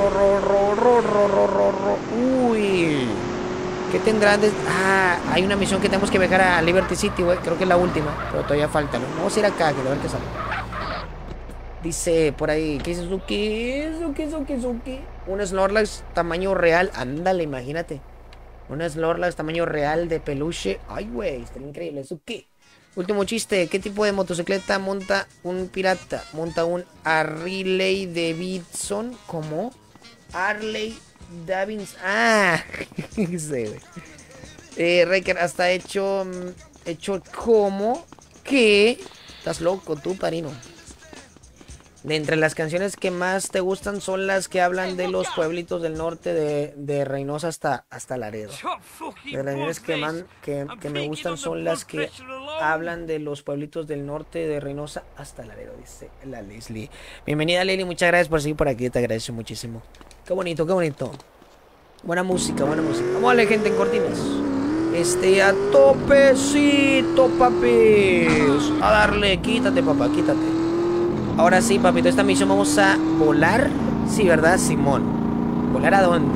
Uy. ¿Qué tendrán de...? Ah, hay una misión que tenemos que viajar a Liberty City, güey. Creo que es la última, pero todavía falta, ¿no? Vamos a ir acá, que a ver qué sale. Dice por ahí, ¿qué dice Suki? Un Snorlax tamaño real. Ándale, imagínate. Un Snorlax tamaño real de peluche. Ay, güey, está increíble. Suki. Último chiste. ¿Qué tipo de motocicleta monta un pirata? Monta un Harley Davidson. ¿Cómo? Harley Davidson. Ah, sí, güey. Riker, hasta hecho como que... Estás loco tú, parino. De entre las canciones que más te gustan son las que hablan de los pueblitos del norte de Reynosa hasta Laredo. De las canciones que me gustan son las que hablan de los pueblitos del norte de Reynosa hasta Laredo, dice la Leslie. Bienvenida, Leslie, muchas gracias por seguir por aquí, te agradezco muchísimo. Qué bonito, qué bonito. Buena música, buena música. Vamos a darle, gente, en cortinas. A topecito, papis. A darle, quítate, papá, quítate. Ahora sí, papito, esta misión vamos a volar. Sí, ¿verdad, Simón? ¿Volar a dónde?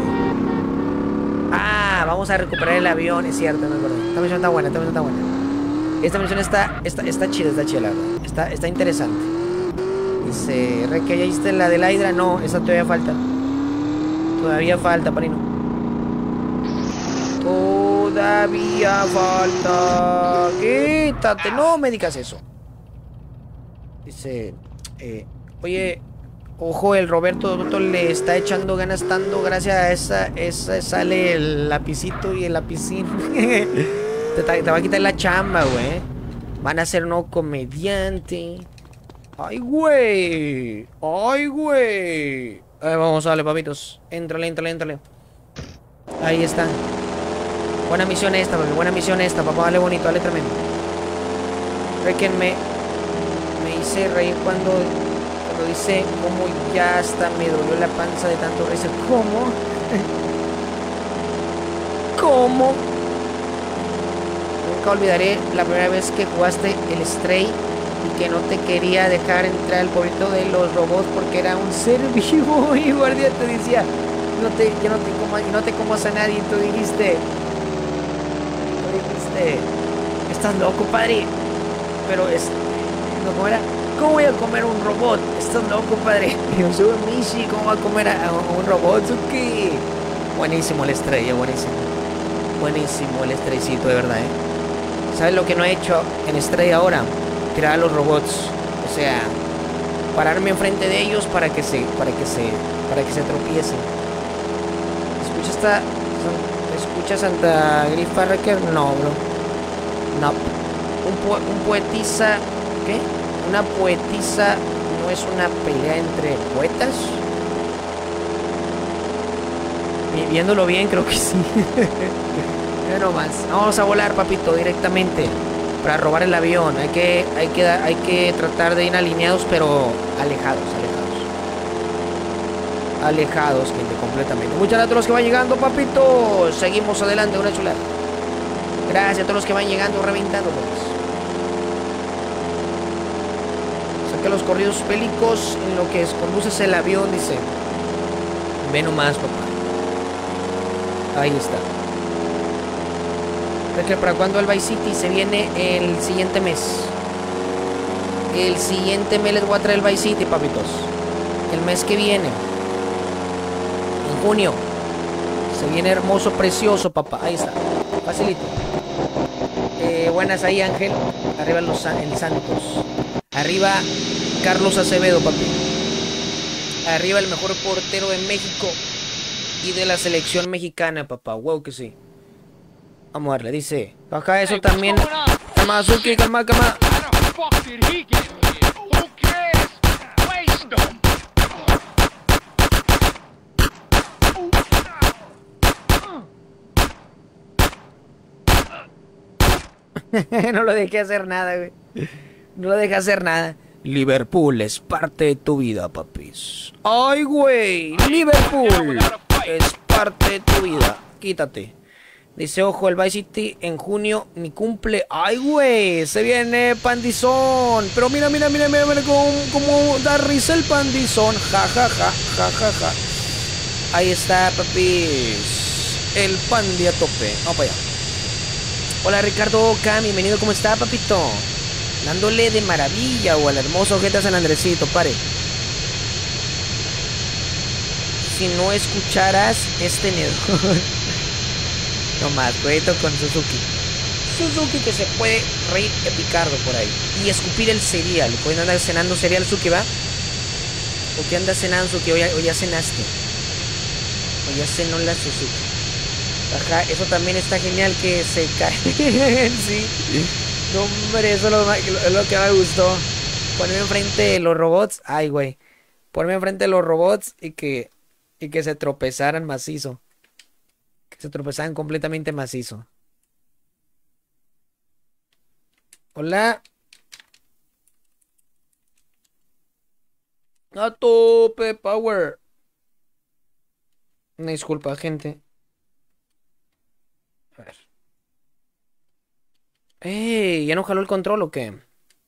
Ah, vamos a recuperar el avión, es cierto, no es verdad. Esta misión está buena, esta misión está buena. Esta misión está chida, la verdad. Está interesante. Dice, ¿re que ya hiciste la de la Hydra? No, esa todavía falta. Todavía falta, parino. Todavía falta. Quítate, no me digas eso. Dice, oye, ojo, el Roberto le está echando ganas tanto gracias a esa sale el lapicito y el lapicín. te va a quitar la chamba, güey. Van a ser no comediante. Ay, güey. Ay, güey. Vamos a darle, papitos. Éntrale. Ahí está. Buena misión esta, papi. Buena misión esta, papá. Dale bonito, dale tremendo. Réquenme. Me hice reír cuando dice como ya hasta me dolió la panza de tanto reír. ¿Cómo? ¿Cómo? Nunca olvidaré la primera vez que jugaste el Stray y que no te quería dejar entrar al pueblito de los robots porque era un ser vivo y guardia te decía no te comas a nadie y tú dijiste estás loco, padre, pero ¿cómo era? ¿Cómo voy a comer un robot? Estás loco, padre. Yo soy Mishi, ¿cómo va a comer a un robot? ¿Qué? Buenísimo el Stray, buenísimo. Buenísimo el Straycito, de verdad, ¿Sabes lo que no he hecho en Stray ahora? Tirar a los robots. O sea, pararme enfrente de ellos para que se tropiecen. ¿Escucha Santa Grifa Recker? No, bro. No. Un poetisa. ¿Qué? Una poetisa no es una pelea entre poetas. Viéndolo bien, creo que sí. Ya no más. Vamos a volar, papito, directamente para robar el avión. Hay que tratar de ir alineados, pero alejados. Alejados, gente, completamente. Muchas gracias a todos los que van llegando, papito. Seguimos adelante, una chulada. Gracias a todos los que van llegando, reventándolos. Saca los corridos bélicos en lo que conduces el avión, dice. Ve nomás, papá. Ahí está. Que para cuando el Vice City se viene el siguiente mes. El siguiente mes les voy a traer el Vice City, papitos. El mes que viene. En junio. Se viene hermoso, precioso, papá. Ahí está. Facilito. Buenas ahí, Ángel. Arriba el Santos. Arriba Carlos Acevedo, papi. Arriba el mejor portero de México y de la selección mexicana, papá. Wow, que sí. Vamos a darle, dice. Acá eso también. Calma, Azuki, calma. No lo dejé hacer nada, güey. No lo dejé hacer nada. Liverpool es parte de tu vida, papis. ¡Ay, güey! Liverpool es parte de tu vida. Quítate. Dice, ojo, el Vice City en junio, mi cumple. ¡Ay, güey! Se viene Pandizón. Pero mira cómo da risa el Pandizón. Ja. Ahí está, papis. El Pandi a tope. Vamos para allá. Hola, Ricardo Oca. Bienvenido. ¿Cómo está, papito? Dándole de maravilla o al hermoso Jeta San Andresito. Pare. Si no escucharas este nerdo. No más, cuidado con Suzuki. Suzuki que se puede reír de Picardo por ahí. Y escupir el cereal. Pueden andar cenando cereal, Suzuki, ¿va? ¿O qué andas cenando, Suzuki? O ya cenaste. O ya cenó la Suzuki. Ajá, eso también está genial que se cae. Sí. No, hombre, eso es lo que me gustó. Ponerme enfrente de los robots. Ay, güey. Ponerme enfrente de los robots y que se tropezaran macizo. Que se tropezaban completamente macizo. Hola. A tope, power. Una disculpa, gente. A ver. ¡Ey! ¿Ya no jaló el control o qué?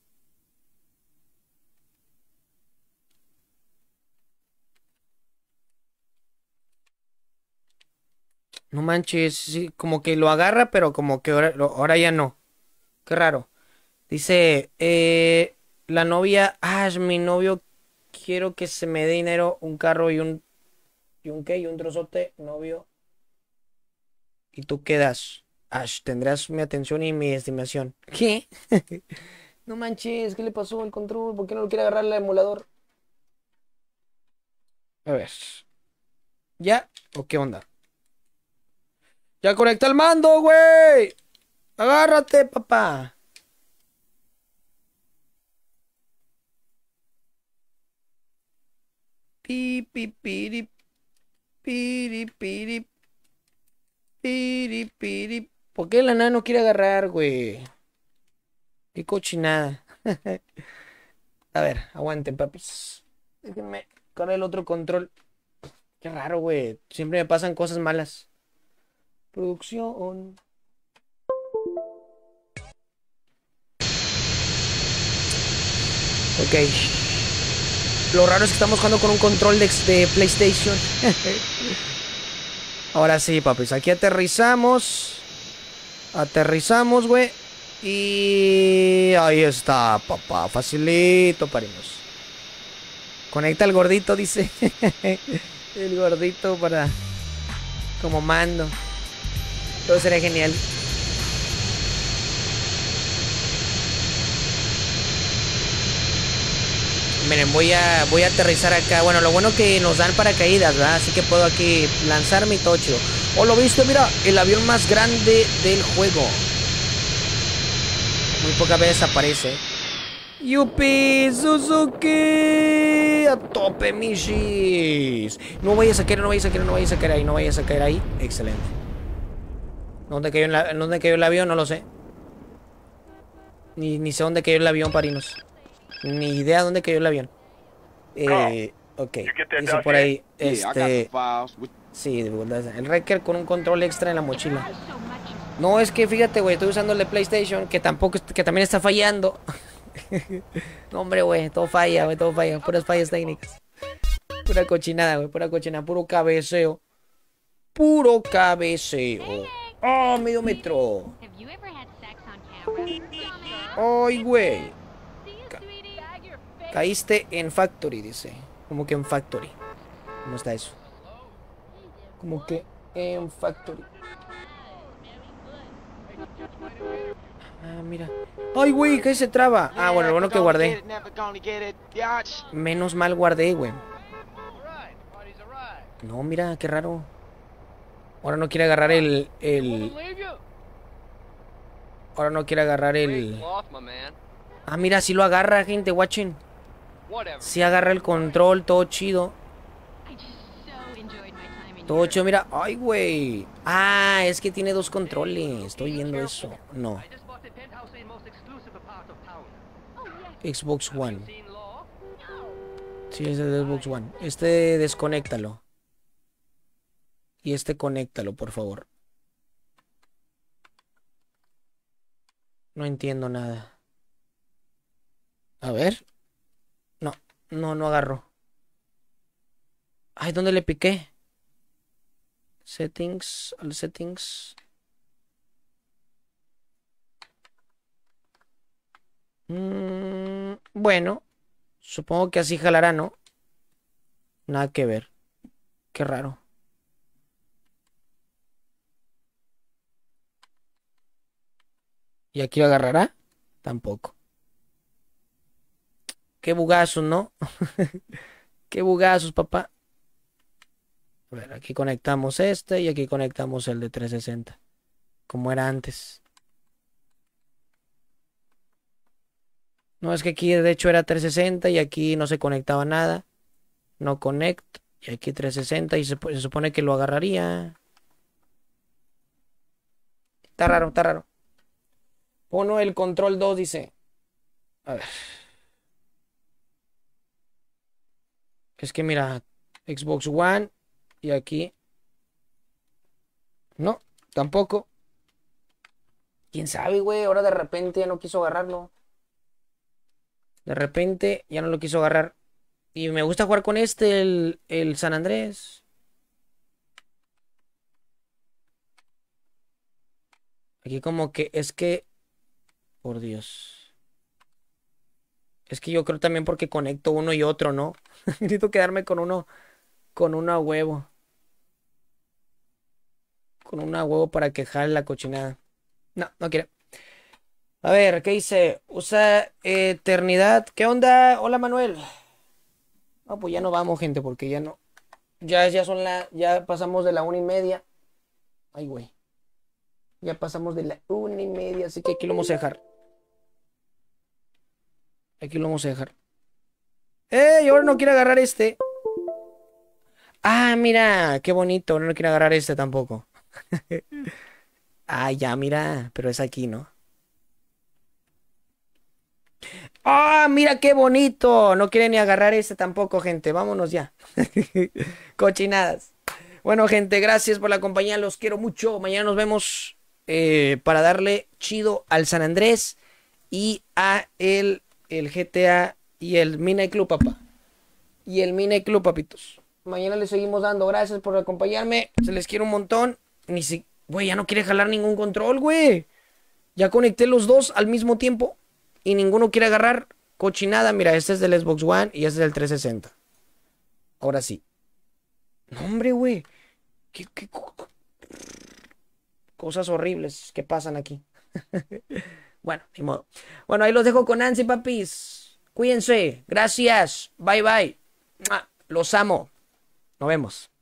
No manches, sí, como que lo agarra, pero como que ahora ya no. Qué raro. Dice, la novia, Ash, mi novio, quiero que se me dé dinero, un carro y un qué, y un trozote, novio. ¿Y tú qué das? Ash, tendrás mi atención y mi estimación. ¿Qué? No manches, ¿qué le pasó al control? ¿Por qué no lo quiere agarrar el emulador? A ver. ¿Ya? ¿O qué onda? ¡Ya conecta el mando, güey! ¡Agárrate, papá! Piri, piri, piri, piri, piri, piri. ¿Por qué la nana no quiere agarrar, güey? Qué cochinada. A ver, aguanten, papis. Déjenme con el otro control. Qué raro, güey. Siempre me pasan cosas malas. Producción. Ok. Lo raro es que estamos jugando con un control de PlayStation. Ahora sí, papis. Aquí aterrizamos. Aterrizamos, güey. Y ahí está, papá. Facilito, parimos. Conecta al gordito, dice. El gordito para... como mando. Todo sería genial. Miren, voy a aterrizar acá. Bueno, lo bueno que nos dan paracaídas, ¿verdad? Así que puedo aquí lanzar mi tocho. ¿O lo viste? Mira, el avión más grande del juego. Muy pocas veces aparece. ¡Yupi! ¡Suzuki! ¡A tope, michis! No vayas a caer, no vayas a caer, no vayas a caer ahí, no vayas a caer ahí. Excelente. ¿Dónde cayó el avión? No lo sé. Ni sé dónde cayó el avión, parinos. Ni idea dónde cayó el avión. Ok. Dice por ahí, sí, el Wrecker con un control extra en la mochila. No, es que fíjate, güey, estoy usando el de PlayStation, que también está fallando. No, hombre, güey, todo falla, güey, todo falla. Puras fallas técnicas. Pura cochinada, güey, pura cochinada. Puro cabeceo. Puro cabeceo. ¡Oh, medio metro! ¡Ay, güey! Caíste en Factory, dice. Como que en Factory. ¿Cómo está eso? Como que en Factory. Ah, mira. ¡Ay, güey! ¿Qué se traba? Ah, bueno, lo bueno que guardé. Menos mal guardé, güey. No, mira, qué raro. Ahora no quiere agarrar Ahora no quiere agarrar el... Ah, mira, sí lo agarra, gente, watchen. Sí agarra el control, todo chido. Todo chido, mira. ¡Ay, güey! Ah, es que tiene dos controles. Estoy viendo eso. No. Xbox One. Sí, es el Xbox One. Este desconéctalo. Y este conéctalo, por favor. No entiendo nada. A ver. No, no agarró. Ay, ¿dónde le piqué? Settings, al settings. Bueno, supongo que así jalará, ¿no? Nada que ver. Qué raro. ¿Y aquí lo agarrará? Tampoco. Qué bugazos, ¿no? Qué bugazos, papá. A ver, aquí conectamos este y aquí conectamos el de 360. Como era antes. No, es que aquí de hecho era 360 y aquí no se conectaba nada. No connect. Y aquí 360 y se supone que lo agarraría. Está raro, está raro. Pono el control 2, dice. A ver. Es que mira, Xbox One y aquí. No, tampoco. ¿Quién sabe, güey? Ahora de repente ya no quiso agarrarlo. De repente ya no lo quiso agarrar. Y me gusta jugar con este, el San Andrés. Aquí como que es que... Por Dios. Es que yo creo también porque conecto uno y otro, ¿no? Necesito quedarme con uno a huevo. Con uno a huevo para que jale la cochinada. No, no quiere. A ver, ¿qué dice? Usa eternidad. ¿Qué onda? Hola, Manuel. No, pues ya no vamos, gente, porque ya no. Ya son ya pasamos de la 1:30. Ay, güey. Ya pasamos de la 1:30, así que aquí lo vamos a dejar. Aquí lo vamos a dejar. ¡Ey! Ahora no quiere agarrar este. Ah, mira, qué bonito. Ahora no quiere agarrar este tampoco. Ah, ya, mira. Pero es aquí, ¿no? ¡Ah, mira qué bonito! No quiere ni agarrar este tampoco, gente. Vámonos ya. Cochinadas. Bueno, gente, gracias por la compañía. Los quiero mucho. Mañana nos vemos para darle chido al San Andrés y a el GTA y el Midnight Club, papá. Y el Midnight Club, papitos. Mañana les seguimos dando. Gracias por acompañarme. Se les quiere un montón. Güey, ya no quiere jalar ningún control, güey. Ya conecté los dos al mismo tiempo y ninguno quiere agarrar. Cochinada. Mira, este es del Xbox One y este es del 360. Ahora sí. No, hombre, güey. ¿Qué cosas horribles que pasan aquí? Bueno, ni modo. Bueno, ahí los dejo con Nancy, papis. Cuídense. Gracias. Bye, bye. Los amo. Nos vemos.